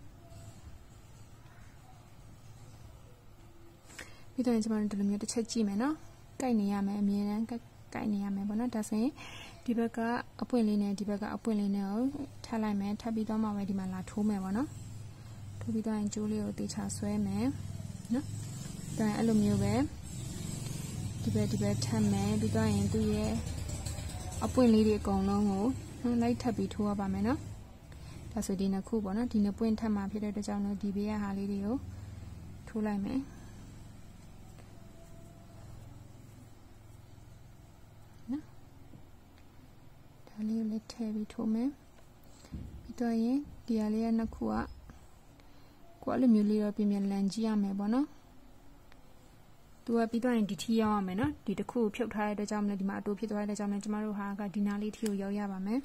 A: ပြီးတော့ကျွန်တော်တို့ဒီလိုမျိုးတစ်ချက်ကြည့်မယ်နော်ကိုက်နေရမယ်အမြဲတမ်းကိုက်နေရမယ်ပေါ့နော်ဒါဆိုရင်ဒီဘက်ကအပွင့်လေးနဲ့ဒီဘက်ကအပွင့်လေးနဲ့ကိုထပ်လိုက်မယ်ထပ်ပြီးတော့မှပဲဒီမှာလာထိုးမယ်ပေါ့နော်ထိုးပြီးတော့ရင်ကျိုးလေးကိုတေချာဆွဲမယ်နော်ဒါအဲ့လိုမျိုးပဲဒီဘက်ဒီဘက်ထပ်မယ်ပြီးတော့ရင်သူ့ရဲ့အပွင့်လေးတွေအကုန်လုံးကိုလိုက်ထပ်ပြီးထိုးရပါမယ်နော်ဒါဆိုဒီနှစ်ခုပေါ့နော်ဒီနှစ်ပွင့်ထပ်မှာဖြစ်တဲ့အတွက်ကြောင့်လို့ဒီဘေးကဟာလေးတွေကိုထိုးလိုက်မယ်နော်ဒါလေးကိုလည်းထည့်ပြီးထိုးမယ်ပြီးတော့ရင်ဒီဟာလေးကနှစ်ခုကကိုယ်လိုမျိုးလေးတော့ပြင်ပြင်လန်ကြည့်ရမယ်ပေါ့နော်သူကပြီးတော့ရင်ဒီထီရောက်ရမယ်နော်ဒီတစ်ခုကိုဖြုတ်ထားတဲ့အတွက်ကြောင့်လည်းဒီမှာအတူဖြစ်သွားတဲ့အတွက်ကြောင့်လည်းကျမတို့ဟာကဒီနာလေးထီကိုရောက်ရပါမယ်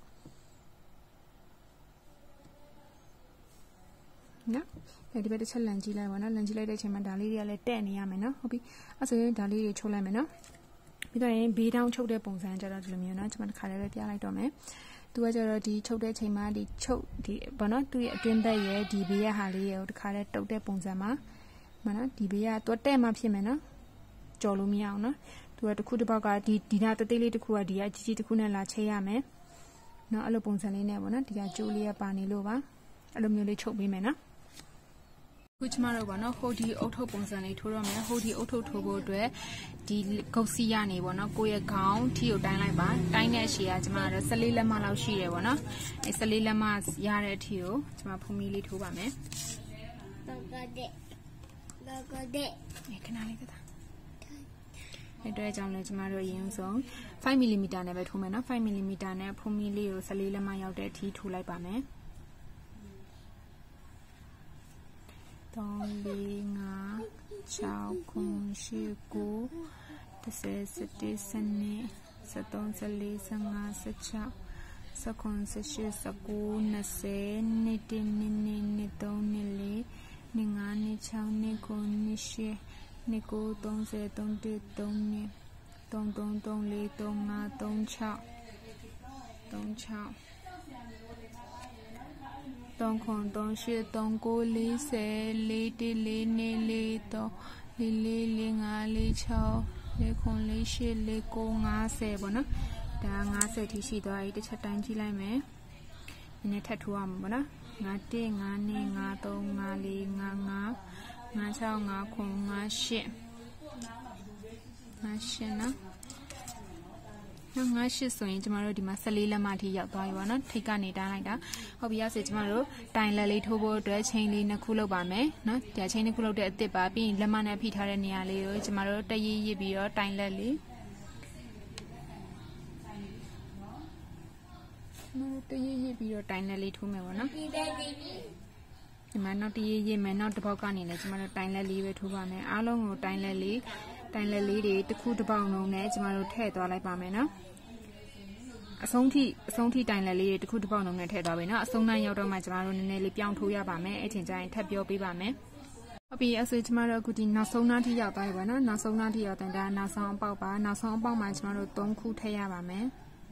A: နော်အဲဒီဘက်တစ်ချက်လန်ကြည့်လိုက်ပါနော်လန်ကြည့်လိုက်တဲ့အချိန်မှာဒါလေးတွေကလည်းတဲ့နေရမယ်နော်ဟုတ်ပြီအဲ့ဆိုရင်ဒါလေးတွေချုပ်လိုက်မယ်နော်ပြီးတော့ရင်ဘေးတောင်းချုပ်တဲ့ပုံစံကြတော့ဒီလိုမျိုးနော်ကျမတစ်ခါလေးပဲပြလိုက်တော့မယ်သူကကြတော့ဒီချုပ်တဲ့အချိန်မှာဒီချုပ်ဒီဘာနော်သူ့ရဲ့အတွင်းဘက်ရဲ့ဒီဘေးရဲ့ဟာလေးရဲ့တစ်ခါလေးတုပ်တဲ့ပုံစံမှာမနော်ဒီဘေးကတော့တဲ့မှဖြစ်မယ်နော်ကြော်လို့မရအောင်နော်သူကတစ်ခုတစ်ပေါက်ကဒီဒီနာတသေးလေးတစ်ခုကဒီကကြီးကြီးတစ်ခုနဲ့လာချိတ်ရမယ်နော်အဲ့လိုပုံစံလေးနဲ့ပေါ့နော်ဒီကကျိုးလေးကပါနေလို့ပါအဲ့လိုမျိုးလေးချုပ်ပေးမယ်နော်ခုကျမတို့ပေါ့နော်ဟိုဒီအုတ်ထုတ်ပုံစံလေးထိုးရမယ်ဟိုဒီအုတ်ထုတ်ထိုးဖို့အတွက်ဒီဂုတ်စီရနေပေါ့နော်ကိုယ့်ရဲ့ခေါင်းထီကိုတိုင်းလိုက်ပါတိုင်းတဲ့အရှည်ကကျမတို့ဆလေးလက်မလောက်ရှိတယ်ပေါ့နော်အဲဆလေးလက်မရတဲ့အထီကိုကျမဖုံးမီလေးထိုးပါမယ်တော့ကတဲ့တော့ကတဲ့ခဏလေးသက်အဲ့တော့အကြောင်းလည်းကျမတို့အရင်ဆုံးfiveမီလီမီတာနဲ့ပဲထိုးမယ်နော်fiveမီလီမီတာနဲ့ဖုံးမီလေးကိုဆလေးလက်မရောက်တဲ့အထိထိုးလိုက်ပါမယ်သုံးလေးငါးခြောက်ခုရှစ်ကိုတစ်ဆယ်စက်တစ်စနေစက်သုံးစက်လေးစငါးစက်ချောက်စက်ခုစက်ရှစ်စက်ကိုနှစ်ဆယ်နှစ်တစ်နှစ်နှစ်နှစ်သုံးနှစ်လေးနှစ်ငါးနှစ်ခြောက်နှစ်ခုနှစ်ရှစ်နှစ်ကိုသုံးဆယ်သုံးတစ်သုံးနှစ်သုံးသုံးသုံးလေးသုံးငါးသုံးခြောက်သုံးခြောက်သုံးခုသုံးရှစ်သုံးကိုလေးဆယ်လေးတစ်လေးနှစ်လေးသုံးလေးလေးလေးငါးလေးခြောက်လေးခုလေးရှစ်လေးကိုငါးဆယ်ပေါ့နော်ဒါငါးဆယ်ထိရှိသွားပြီတစ်ချက်တိုင်းကြည့်လိုက်မယ်နည်းနည်းထပ်ထိုးအောင်ပေါ့နော်ငါးတစ်ငါးနှစ်ငါးသုံးငါးလေးငါးငါးငါးခြောက်ငါးခုငါးရှစ်ငါးရှစ်နော်ငါးရှစ်ဆိုရင်ကျမတို့ဒီမှာဆယ်လေးလက်မထိရောက်သွားပြီပေါ့နော်ထိတ်ကနေတိုင်းလိုက်တာဟုတ်ပြီရစေကျမတို့တိုင်လက်လေးထိုးဖို့အတွက်ချိန်လေးနှစ်ခုလုပ်ပါမယ်နော်ဒီချိန်နှစ်ခုလုပ်တဲ့အစ်စ်ပါပြီးရင်လက်မနဲ့ဖိထားတဲ့နေရာလေးကိုကျမတို့တရရစ်ပြီးတော့တိုင်လက်လေးကျမတို့တရရစ်ပြီးတော့တိုင်လက်လေးထိုးမယ်ပေါ့နော်ဒီမှာနောက်တရရစ်မယ်နောက်တစ်ပေါက်ကနေလည်းကျမတို့တိုင်လက်လေးပဲထိုးပါမယ်အားလုံးကိုတိုင်လက်လေးတိုင်လက်လေးတွေတစ်ခုတစ်ပေါက်လုံးနဲ့ကျမတို့ထည့်သွားလိုက်ပါမယ်နော်အဆုံးထိအဆုံးထိတိုင်လက်လေးတွေတစ်ခုတစ်ပေါက်လုံးနဲ့ထည့်သွားပြီနော်အဆုံးတိုင်းရောက်တော့မှကျမတို့နည်းနည်းလေးပြောင်းထိုးရပါမယ်အဲ့ချိန်ကျရင်ထပ်ပြောပေးပါမယ်比如说，起码了固定拿手拿提要带吧，那拿手拿提要带的拿上包吧，拿上包嘛，起码了冬裤太阳吧没。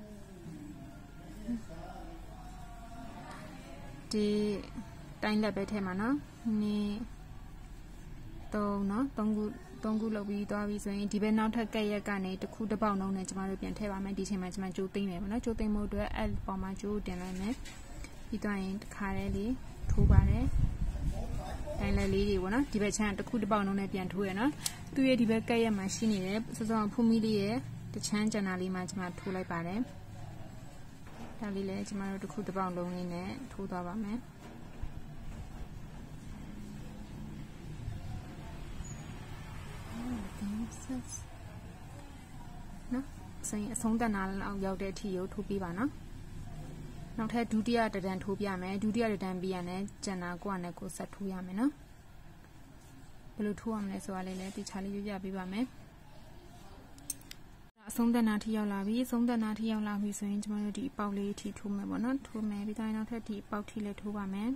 A: 这တိုင်းလက်ပဲထဲမှာနော်นี่သုံးနော်သုံးခုသုံးခုလုပ်ပြီးသွားပြီဆိုရင်ဒီဘက်နောက်ထပ်ကက်ရက်ကနေတစ်ခုတစ်ပေါက်နှုံးနဲ့ကျမတို့ပြန်ထည့်ပါမယ်ဒီချိန်မှာကျမကြိုးသိမ့်မယ်ပေါ့နော်ကြိုးသိမ့်မှုအတွက်အဲ့ပေါ်မှာကြိုးတင်လိုက်မယ်ပြီးသွားရင်တစ်ခါတည်းလေးထိုးပါတယ်တိုင်းလက်လေးတွေပေါ့နော်ဒီဘက်ချမ်းတစ်ခုတစ်ပေါက်နှုံးနဲ့ပြန်ထိုးရနော်သူ့ရဲ့ဒီဘက်ကက်ရက်မှာရှိနေတဲ့စောစောဖူးမီလေးရဲ့တချမ်းကျန်တာလေးမှာကျမထိုးလိုက်ပါတယ်ဒါလေးလည်းကျမတို့တစ်ခုတစ်ပေါက်လုံးလေးနဲ့ထိုးသွားပါမယ်နော်ဆိုရင်အဆုံးတက်နာလောက်ရောက်တဲ့အထိကိုထိုးပေးပါနော်နောက်ထပ်ဒုတိယတဒံထိုးပြမယ်ဒုတိယတဒံပြီးရတယ်ကျန်တာကိုကနဲ့ကိုဆက်ထိုးရမယ်နော်ဘယ်လိုထိုးရမလဲဆိုတာလေးလည်းတိကျလေးပြပြပေးပါမယ်အဆုံးတက်နာထိရောက်လာပြီအဆုံးတက်နာထိရောက်လာပြီဆိုရင်ကျမတို့ဒီအပေါက်လေးထိထိုးမယ်ပေါ့နော်ထိုးမယ်ပြီးတော့နောက်ထပ်ဒီအပေါက်ထိလည်းထိုးပါမယ်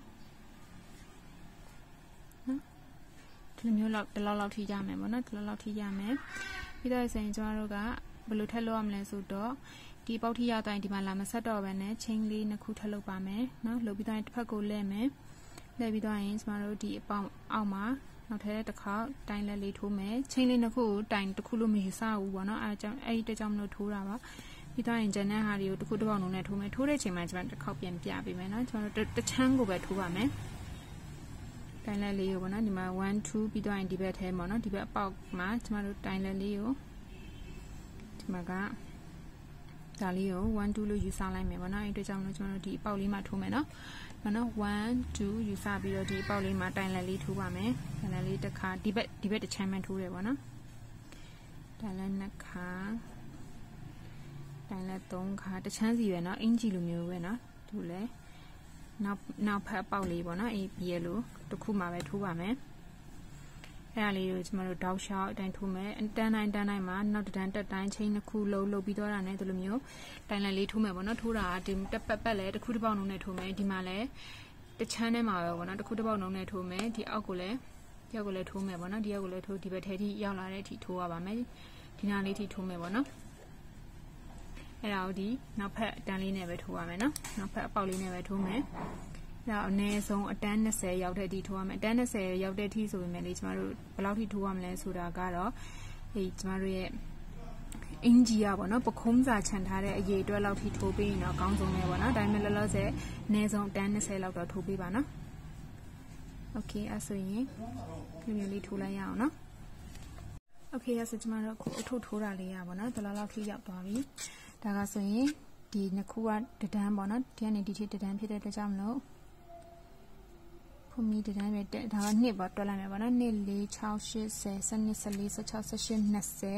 A: နော်ဒီလိုမျိုးလောက်တလောက်လောက်ထိရမယ်ပေါ့နော်ဒီလောက်လောက်ထိရမယ်ပြီးတော့ဆိုရင်ကျမတို့ကဘယ်လိုထက်လို့ရမလဲဆိုတော့ဒီပေါက်ထိရောက်တိုင်းဒီမှာလာမဆက်တော့ဘဲနဲ့ချင်းလေးနှစ်ခုထပ်လုပ်ပါမယ်နော်လုပ်ပြီးတော့တစ်ဖက်ကိုလဲမယ်လဲပြီးတော့ရင်ကျမတို့ဒီအပေါက်အောက်မှာနောက်ထပ်တစ်ခါတိုင်းလက်လေးထိုးမယ်ချင်းလေးနှစ်ခုကိုတိုင်းတစ်ခုလို့မယူဆဘူးပေါ့နော်အဲအကြောင်းအဲ့ဒီတကြောင်မလို့ထိုးတာပါပြီးတော့ရင်ဂျန်တဲ့ဟာတွေကိုတစ်ခုတစ်ပေါက်လုံးနဲ့ထိုးမယ်ထိုးတဲ့ချိန်မှာကျမတစ်ခေါက်ပြန်ပြပေးမယ်နော်ကျမတို့တစ်ချမ်းကိုပဲထိုးပါမယ်တိုင်းလက်လေးကိုပေါ့နော်ဒီမှာone twoပြီးတော့ရင်ဒီဘက်ထဲပေါ့နော်ဒီဘက်အပေါက်မှာကျမတို့တိုင်းလက်လေးကိုဒီမှာကဒါလေးကိုone twoလို့ယူဆလိုက်မယ်ပေါ့နော်အဲ့အတွက်ကြောင့်လို့ကျွန်တော်တို့ဒီအပေါက်လေးမှာထိုးမယ်နော်မနော်one twoယူဆပြီးတော့ဒီအပေါက်လေးမှာတိုင်လက်လေးထိုးပါမယ်တိုင်လက်လေးတစ်ခါဒီဘက်ဒီဘက်တစ်ချမ်းမှထိုးတယ်ပေါ့နော်တိုင်လက်နှစ်ခါတိုင်လက်သုံးခါတစ်ချမ်းစီပဲเนาะအင်ဂျီလိုမျိုးပဲเนาะသူလဲနောက်နောက်ဖက်အပေါက်လေးပေါ့နော်အေးပြီးရလို့တစ်ခုမှပဲထိုးပါမယ်အဲ့ဒါလေးကိုကျမတို့တောက်လျှောက်အတိုင်းထိုးမယ်တန်းတိုင်းတန်းတိုင်းမှာနောက်တန်းတက်တိုင်းချင်းတစ်ခုလုံးလုပ်ပြီးတော့တာနဲ့ဒီလိုမျိုးတိုင်လန်လေးထိုးမယ်ပေါ့နော်ထိုးတာဒီတက်ပတ်ပတ်လဲတစ်ခုတစ်ပေါက်နှုံးနဲ့ထိုးမယ်ဒီမှာလဲတစ်ချမ်းထဲမှာပဲပေါ့နော်တစ်ခုတစ်ပေါက်နှုံးနဲ့ထိုးမယ်ဒီအောက်ကိုလည်းဒီအောက်ကိုလည်းထိုးမယ်ပေါ့နော်ဒီအောက်ကိုလည်းထိုးဒီဘက်ထဲထိရောက်လာတဲ့အထိထိုးရပါမယ်ဒီနားလေးထိထိုးမယ်ပေါ့နော်အဲ့ဒါကိုဒီနောက်ဖက်တန်းလေးနဲ့ပဲထိုးရမယ်နော်နောက်ဖက်အပေါက်လေးနဲ့ပဲထိုးမယ်ဒါအနည်းဆုံးအတန်း20ရောက်တဲ့အထိထိုးရမယ်အတန်း20ရောက်တဲ့အထိဆိုပေမဲ့လေကျမတို့ဘယ်လောက်ထိထိုးရမလဲဆိုတာကတော့ဟေးကျမတို့ရဲ့အင်ဂျီရပေါ့နော်ပခုံးစာခြံထားတဲ့အရေးအတွက်လောက်ထိထိုးပေးရင်တော့အကောင်းဆုံးပဲပေါ့နော်ဒါပေမဲ့လောလောဆယ်အနည်းဆုံးအတန်း20လောက်တော့ထိုးပေးပါနော်โอเคအဲ့ဆိုရင်ဒီမျိုးလေးထိုးလိုက်ရအောင်နော်โอเคအဲ့ဆိုကျမတို့အခုအထုပ်ထိုးတာလေးရပါတော့ဒီလောက်လောက်ထိရောက်သွားပြီဒါကဆိုရင်ဒီနှစ်ခုကတဒန်းပေါ့နော်ဒီကနေဒီထိတဒန်းဖြစ်တဲ့အတွက်ကြောင့်မလို့ဖူမီတန်းပဲတက်ဒါကနှစ်ပေါ့တွက်လိုက်မယ်ပေါ့နော်နှစ်၄၆၈၀စနစ်၁၄၁၆၁၈၂၀ ၂၀ ၂၂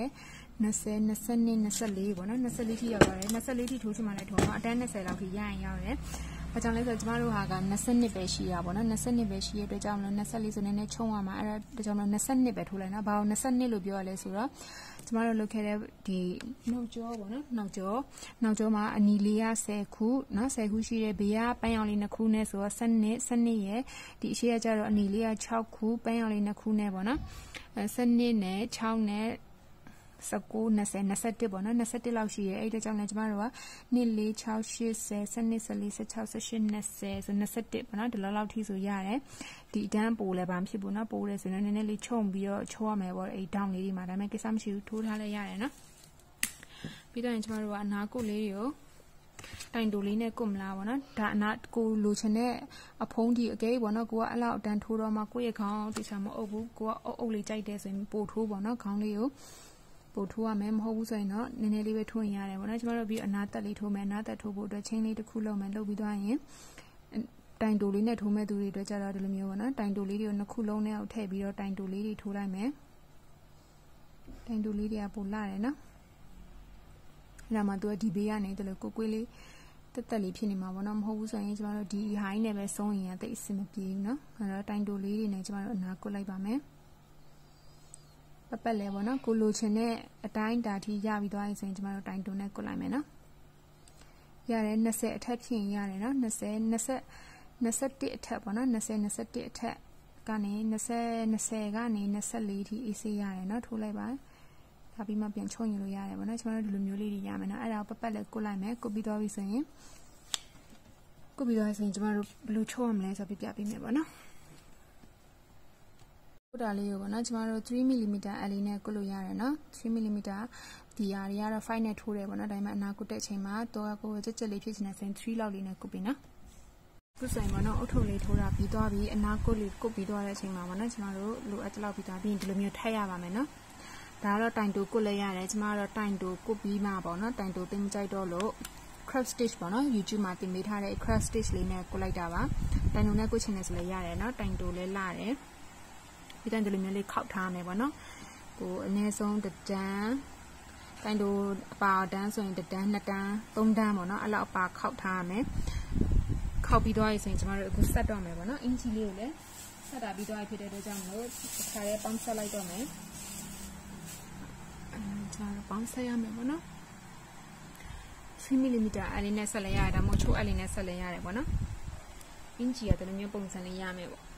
A: ၂၄ပေါ့နော်၂၄ထိရောက်သွားတယ်၂၄ထိထိုးချင်မှလည်းထိုးမှာအတန်း20လောက်ထိရရင်ရောက်တယ်ဘာကြောင့်လဲဆိုတော့ကျမတို့ဟာက20ပဲရှိရပါတော့20ပဲရှိရတဲ့အတွက်ကြောင့်မလို့24ဆိုနေနဲ့ချုံရမှာအဲ့ဒါကြောင့်မလို့22ပဲထိုးလိုက်နော်ဘာလို့22လို့ပြောရလဲဆိုတော့ကျမတို့လုပ်ခဲ့တဲ့ဒီနောက်ကျောပေါ့နော်နောက်ကျောနောက်ကျောမှာအနီလေးက10ခုနော်10ခုရှိတယ်ဘေးကပန်းရောင်လေးနှစ်ခုနဲ့ဆိုတော့12 12ရဲ့ဒီအရှိရကျတော့အနီလေးက6ခုပန်းရောင်လေးနှစ်ခုနဲ့ပေါ့နော်အဲ12နဲ့6နဲ့၁၉ ၂၀ ၂၁ပေါ့နော်၂၁လောက်ရှိရဲအဲ့ဒါကြောင့်လည်းကျမတို့ကနှစ် ၄ 6 8 0 စနစ် ၁၄ ၁၆ ၁၈ ၂၀ဆို၂၁ပေါ့နော်ဒီလောက်လောက်ထိဆိုရတယ်ဒီအတန်းပိုးလည်းဘာမှဖြစ်ဘူးနော်ပိုးတယ်ဆိုရင်နည်းနည်းလေးခြုံပြီးတော့ချိုးရမယ်ပေါ့အဲ့ဒေါင်းလေးတွေမှာဒါပေမဲ့ကိစ္စမရှိဘူးထိုးထားလဲရတယ်နော်ပြီးတော့ရင်ကျမတို့ကအနာကုတ်လေးတွေကိုတိုင်တိုလေးနဲ့ကုတ်မလားပေါ့နော်ဒါအနာကိုလိုချင်တဲ့အဖုံးဒီအကဲပေါ့နော်ကိုကအဲ့လောက်အတန်းထိုးတော့မှကိုယ့်ရဲ့ခေါင်းတိကျမအုပ်ဘူးကိုကအုပ်အုပ်လေးကြိုက်တယ်ဆိုရင်ပို့ထိုးပေါ့နော်ခေါင်းလေးကိုပို့ထိုးရမယ်မဟုတ်ဘူးဆိုရင်တော့နည်းနည်းလေးပဲထိုးရင်ရတယ်ပေါ့နော်ကျမတို့ပြီးအနာတက်လေးထိုးမယ်အနာတက်ထိုးဖို့အတွက်ချင်းလေးတစ်ခုလုံးမယ်လုပ်ပြီးသွားရင်တိုင်တိုလေးနဲ့ထိုးမဲ့သူတွေအတွက်ကြတော့ဒီလိုမျိုးပေါ့နော်တိုင်တိုလေးတွေကိုနှစ်ခုလုံးနဲ့အောက်ထည့်ပြီးတော့တိုင်တိုလေးတွေထိုးလိုက်မယ်တိုင်တိုလေးတွေကပိုလာတယ်နော်အဲ့ဒါမှသူကဒီဘေးကနေတလို့ကိုကွေးလေးတက်တက်လေးဖြစ်နေမှာပေါ့နော်မဟုတ်ဘူးဆိုရင်ကျမတို့ဒီဟိုင်းနဲ့ပဲဆုံးရင်တိတ်အဆင်မပြေဘူးနော်အဲ့တော့တိုင်တိုလေးတွေနဲ့ကျမတို့အနာကုတ်လိုက်ပါမယ်ပပက်လဲပေါ့နော်ကိုလိုချင်တဲ့အတိုင်းတာထိရပြီးသွားရင်ဆိုရင်ကျမတို့တိုင်တိုနဲ့ကုတ်လိုက်မယ်နော်ရတယ်20အထက်ဖြစ်ရင်ရတယ်နော်20 20 21အထက်ပေါ့နော်20 21အထက်ကနေ20 20ကနေ24ထိအေးဆေးရတယ်နော်ထိုးလိုက်ပါဒါပြီးမှပြန်ချုပ်ရင်လို့ရတယ်ပေါ့နော်ကျွန်တော်တို့ဒီလိုမျိုးလေးတွေရမယ်နော်အဲ့ဒါကိုပတ်ပတ်လေးကုတ်လိုက်မယ်ကုတ်ပြီးတော့ပြီဆိုရင်ကုတ်ပြီးတော့ဆိုရင်ကျွန်တော်တို့ဘယ်လိုချုပ်ရမလဲဆိုပြီးပြပေးမယ်ပေါ့နော်ကုတ်တာလေးကိုပေါ့နော်ကျွန်တော်တို့three millimeter အလီနဲ့ကုတ်လို့ရတယ်နော်three millimeter ဒီယာတွေကတော့fiveနဲ့ထိုးတယ်ပေါ့နော်ဒါပေမဲ့အနာကုတ်တဲ့အချိန်မှာတော့ကိုယ်ကြက်ကြက်လေးဖြစ်နေဆိုရင်threeလောက်လေးနဲ့ကုတ်ပြီနော်ကုဆိုင်ပေါ့နော်အုတ်ထုပ်လေးထိုးတာပြီးသွားပြီးအနာကုတ်လေးကုတ်ပြီးသွားတဲ့အချိန်မှာပေါ့နော်ကျွန်တော်တို့လိုအပ်တဲ့လောက်ပြီးသွားပြီးဒီလိုမျိုးထည့်ရပါမယ်နော်ဒါကတော့တိုင်တိုကုတ်လိုက်ရတယ်ကျွန်မကတော့တိုင်တိုကုတ်ပြီးမှပေါ့နော်တိုင်တိုသိမကြိုက်တော့လို့ crab stitch ပေါ့နော် YouTube မှာတင်ပေးထားတဲ့ crab stitch လေးနဲ့ကုတ်လိုက်တာပါတိုင်တိုနဲ့ကုတ်ချင်တယ်ဆိုလည်းရတယ်နော်တိုင်တိုလည်းလာတယ်ဒီတိုင်တိုလေးမျိုးလေးခောက်ထားမယ်ပေါ့နော်ကိုအနည်းဆုံးတစ်တန်းတိုင်တိုအပါတန်းဆိုရင်တစ်တန်းနှစ်တန်းသုံးတန်းပေါ့နော်အဲ့လောက်အပါခောက်ထားရမယ်ခောက်ပြီးသွားပြီဆိုရင်ကျွန်တော်တို့အခုဆက်တော့မယ်ပေါ့နော်အင်ဂျီလေးကိုလည်းဆက်တာပြီးသွားပြီဖြစ်တဲ့အတွက်ကြောင့်မလို့တစ်ခါရဲပေါင်းဆက်လိုက်တော့မယ်အဲကျွန်တော်ပေါင်းဆက်ရမယ်ပေါ့နော်three millimeter အလေးနဲ့ဆက်လိုက်ရတယ်ဒါမှမဟုတ်ချိုးအလေးနဲ့ဆက်လိုက်ရတယ်ပေါ့နော်အင်ဂျီကတည်းကမျိုးပုံစံလေးရမယ်ပေါ့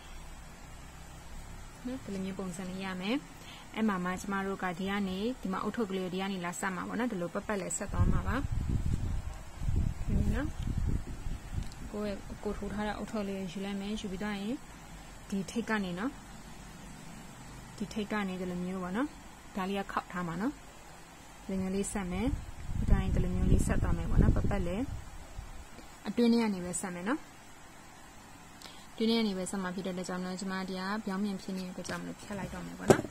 A: နော်ဒီလိုမျိုးပုံစံလေးရမယ်အဲ့မှာမှကျမတို့ကဒီကနေဒီမှာအုတ်ထုပ်ကလေးကိုဒီကနေလာဆက်မှာပေါ့နော်ဒီလိုပတ်ပတ်လေးဆက်သွားမှာပါဒီနော်ကိုယ်ကိုထိုးထားတဲ့အုတ်ထုပ်လေးယူလိုက်မယ်ယူပြီးတော့ရင်ဒီထိတ်ကနေနော်ဒီထိတ်ကနေဒီလိုမျိုးပေါ့နော်ဒါလေးကခောက်ထားမှာနော်ဒီလိုမျိုးလေးဆက်မယ်ဒီတိုင်းဒီလိုမျိုးလေးဆက်သွားမယ်ပေါ့နော်ပတ်ပတ်လေးအတွင်းထဲကနေပဲဆက်မယ်နော်ဒီနေ့ကနေပဲဆက်မှာဖြစ်တဲ့ကြောင့်လည်းကျမတရားပြောင်းပြန်ဖြစ်နေတဲ့ကြောင့်လည်းဖြတ်လိုက်တော့မယ်ပေါ့နော်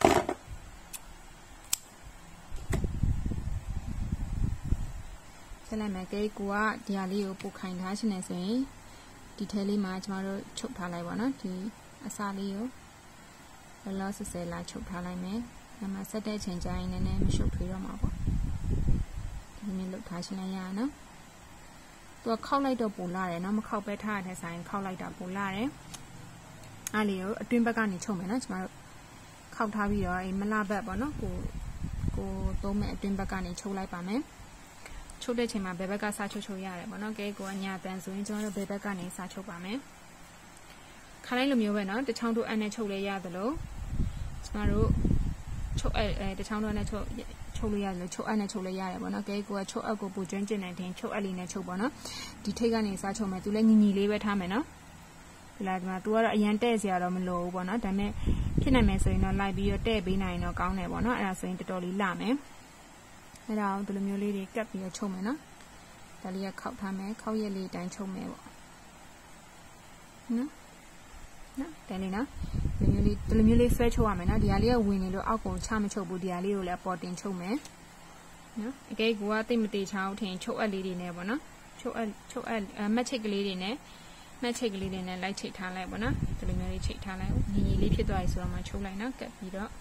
A: ဆက်လိုက်မယ်ကဲကိုကဒီဟာလေးကိုပို့ခိုင်ထားခြင်းနဲ့ဆိုရင်ဒီထဲလေးမှာကျမတို့ချုပ်ထားလိုက်ပါနော်ဒီအစာလေးကိုလောလောဆယ်ဆယ်လာချုပ်ထားလိုက်မယ်ဒါမှဆက်တဲ့ချိန်ကျရင်လည်းနည်းနည်းမရှုပ်ထွေးတော့မှာပေါ့ဒီနေ့လုပ်ထားခြင်းလည်းရအောင်နော်သူကခောက်လိုက်တော့ပိုလာတယ်เนาะမခောက်ပဲထားတဲ့ဆိုင်ခောက်လိုက်တာပိုလာတယ်အားလေးကိုအတွင်းဘက်ကနေချုပ်မယ်เนาะကျမတို့ခောက်ထားပြီးတော့အဲမလဘက်ပေါ့เนาะကိုကိုသုံးမဲ့အတွင်းဘက်ကနေချုပ်လိုက်ပါမယ်ချုပ်တဲ့ချိန်မှာဘယ်ဘက်ကစချုပ်ချုပ်ရတယ်ပေါ့เนาะကဲကိုကညာတန်ဆိုရင်ကျမတို့ဘယ်ဘက်ကနေစချုပ်ပါမယ်ခါလိုက်လိုမျိုးပဲเนาะတချောင်းတို့အနဲ့ချုပ်လဲရသလိုကျမတို့ချုပ်အဲတချောင်းတို့အနဲ့ချုပ်ချုပ်လို့ရတယ်ချုပ်အပ်နဲ့ချုပ်လို့ရတယ်ပေါ့နော်ကဲကိုကချုပ်အပ်ကိုပူကျွမ်းကျင်နေတယ်ချုပ်အပ်လေးနဲ့ချုပ်ပေါ့နော်ဒီထိတ်ကနေစားချုပ်မယ်သူလည်းညီညီလေးပဲထားမယ်နော်ဒီလားဒီမှာ तू ကတော့အရန်တဲ့စရာတော့မလိုဘူးပေါ့နော်ဒါပေမဲ့ဖြစ်နိုင်မယ်ဆိုရင်တော့လိုက်ပြီးတော့တဲ့ပေးနိုင်တော့ကောင်းတယ်ပေါ့နော်အဲ့ဒါဆိုရင်တော်တော်လေးလာမယ်အဲ့ဒါကိုဒီလိုမျိုးလေးတွေကပ်ပြီးတော့ချုပ်မယ်နော်ဒါလေးကခောက်ထားမယ်ခောက်ရက်လေးတိုင်းချုပ်မယ်ပေါ့နော်နော်တယ်လေးနော်ဒီမျိုးလေးဒီလိုမျိုးလေးဆွဲချုပ်ရမယ်နော်ဒီဟာလေးကဝင်နေလို့အောက်ကုန်ချမချုပ်ဘူးဒီဟာလေးကိုလည်းပေါ်တင်ချုပ်မယ်နော်အကဲကူကတိတ်မတေချောင်းထင်ချုပ်အပ်လေးတွေနဲ့ပေါ့နော်ချုပ်အပ်ချုပ်အပ်မက်ချိတ်ကလေးတွေနဲ့မက်ချိတ်ကလေးတွေနဲ့လိုက်ချိတ်ထားလိုက်ပေါ့နော်ဒီလိုမျိုးလေးချိတ်ထားလိုက်ညီညီလေးဖြစ်သွားပြီဆိုတော့မှချုပ်လိုက်နော်ကပ်ပြီးတော့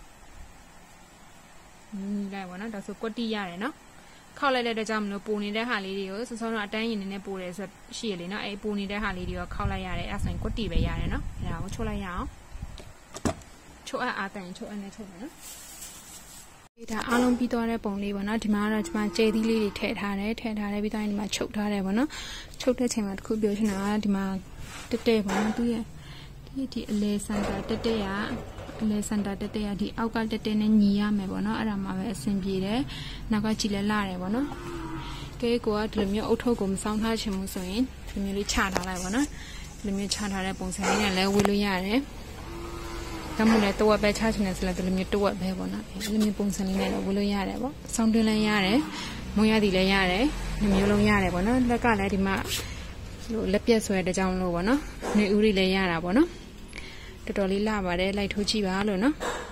A: ညီညီလိုက်ပေါ့နော်ဒါဆိုကွက်တီရတယ်နော်ခောက်လိုက်တဲ့အတွက်ကြောင့်မလို့ပူနေတဲ့ဟာလေးတွေကိုစောစောတော့အတန်းရင်နေနဲ့ပူတယ်ဆိုရှိရလေနော်အဲပူနေတဲ့ဟာလေးတွေကိုခောက်လိုက်ရတယ်အဲ့ဆိုရင်ကွက်တီပဲရတယ်နော်အဲ့ဒါကိုချုပ်လိုက်ရအောင်ချုပ်အပ်အားတန်ချုပ်အပ်နဲ့ချုပ်မယ်နော်ဒီဒါအားလုံးပြီးသွားတဲ့ပုံလေးပေါ့နော်ဒီမှာတော့ကျွန်မကြဲသီးလေးတွေထည့်ထားတယ်ထည့်ထားတယ်ပြီးတော့ဒီမှာချုပ်ထားတယ်ပေါ့နော်ချုပ်တဲ့ချိန်မှာတစ်ခုပြောချင်တာကဒီမှာတက်တဲ့ပေါ့နော်သူရဲ့ဒီဒီအလဲစင်တာတက်တဲ့ကအလဲစင်တာတက်တဲ့ကဒီအောက်ကတက်တဲ့နဲ့ညီရမယ်ပေါ့နော်အဲ့ဒါမှပဲအဆင်ပြေတယ်နောက်ကကြည်လဲလာတယ်ပေါ့နော်ကဲကိုကဒီလိုမျိုးအုတ်ထုပ်ကိုမစောင်းထားချင်ဘူးဆိုရင်ဒီမျိုးလေးချထားလိုက်ပေါ့နော်ဒီလိုမျိုးချထားတဲ့ပုံစံလေးနဲ့လည်းဝေလို့ရတယ်ဒါမှလည်းတဝက်ပဲချချင်တယ်ဆိုလည်းဒီလိုမျိုးတဝက်ပဲပေါ့နော်ဒီလိုမျိုးပုံစံလေးနဲ့တော့ဝေလို့ရတယ်ပေါ့စောင်းတွင်းလည်းရတယ်မုံရသည်လည်းရတယ်ဒီမျိုးလုံးရတယ်ပေါ့နော်လက်ကလည်းဒီမှာလို့လက်ပြက်ဆွဲတဲ့ကြောင်းလို့ပေါ့နော်နေဦးတွေလည်းရတာပေါ့နော်တော်တော်လေးလာပါတယ်လိုက်ထိုးကြည့်ပါလို့နော်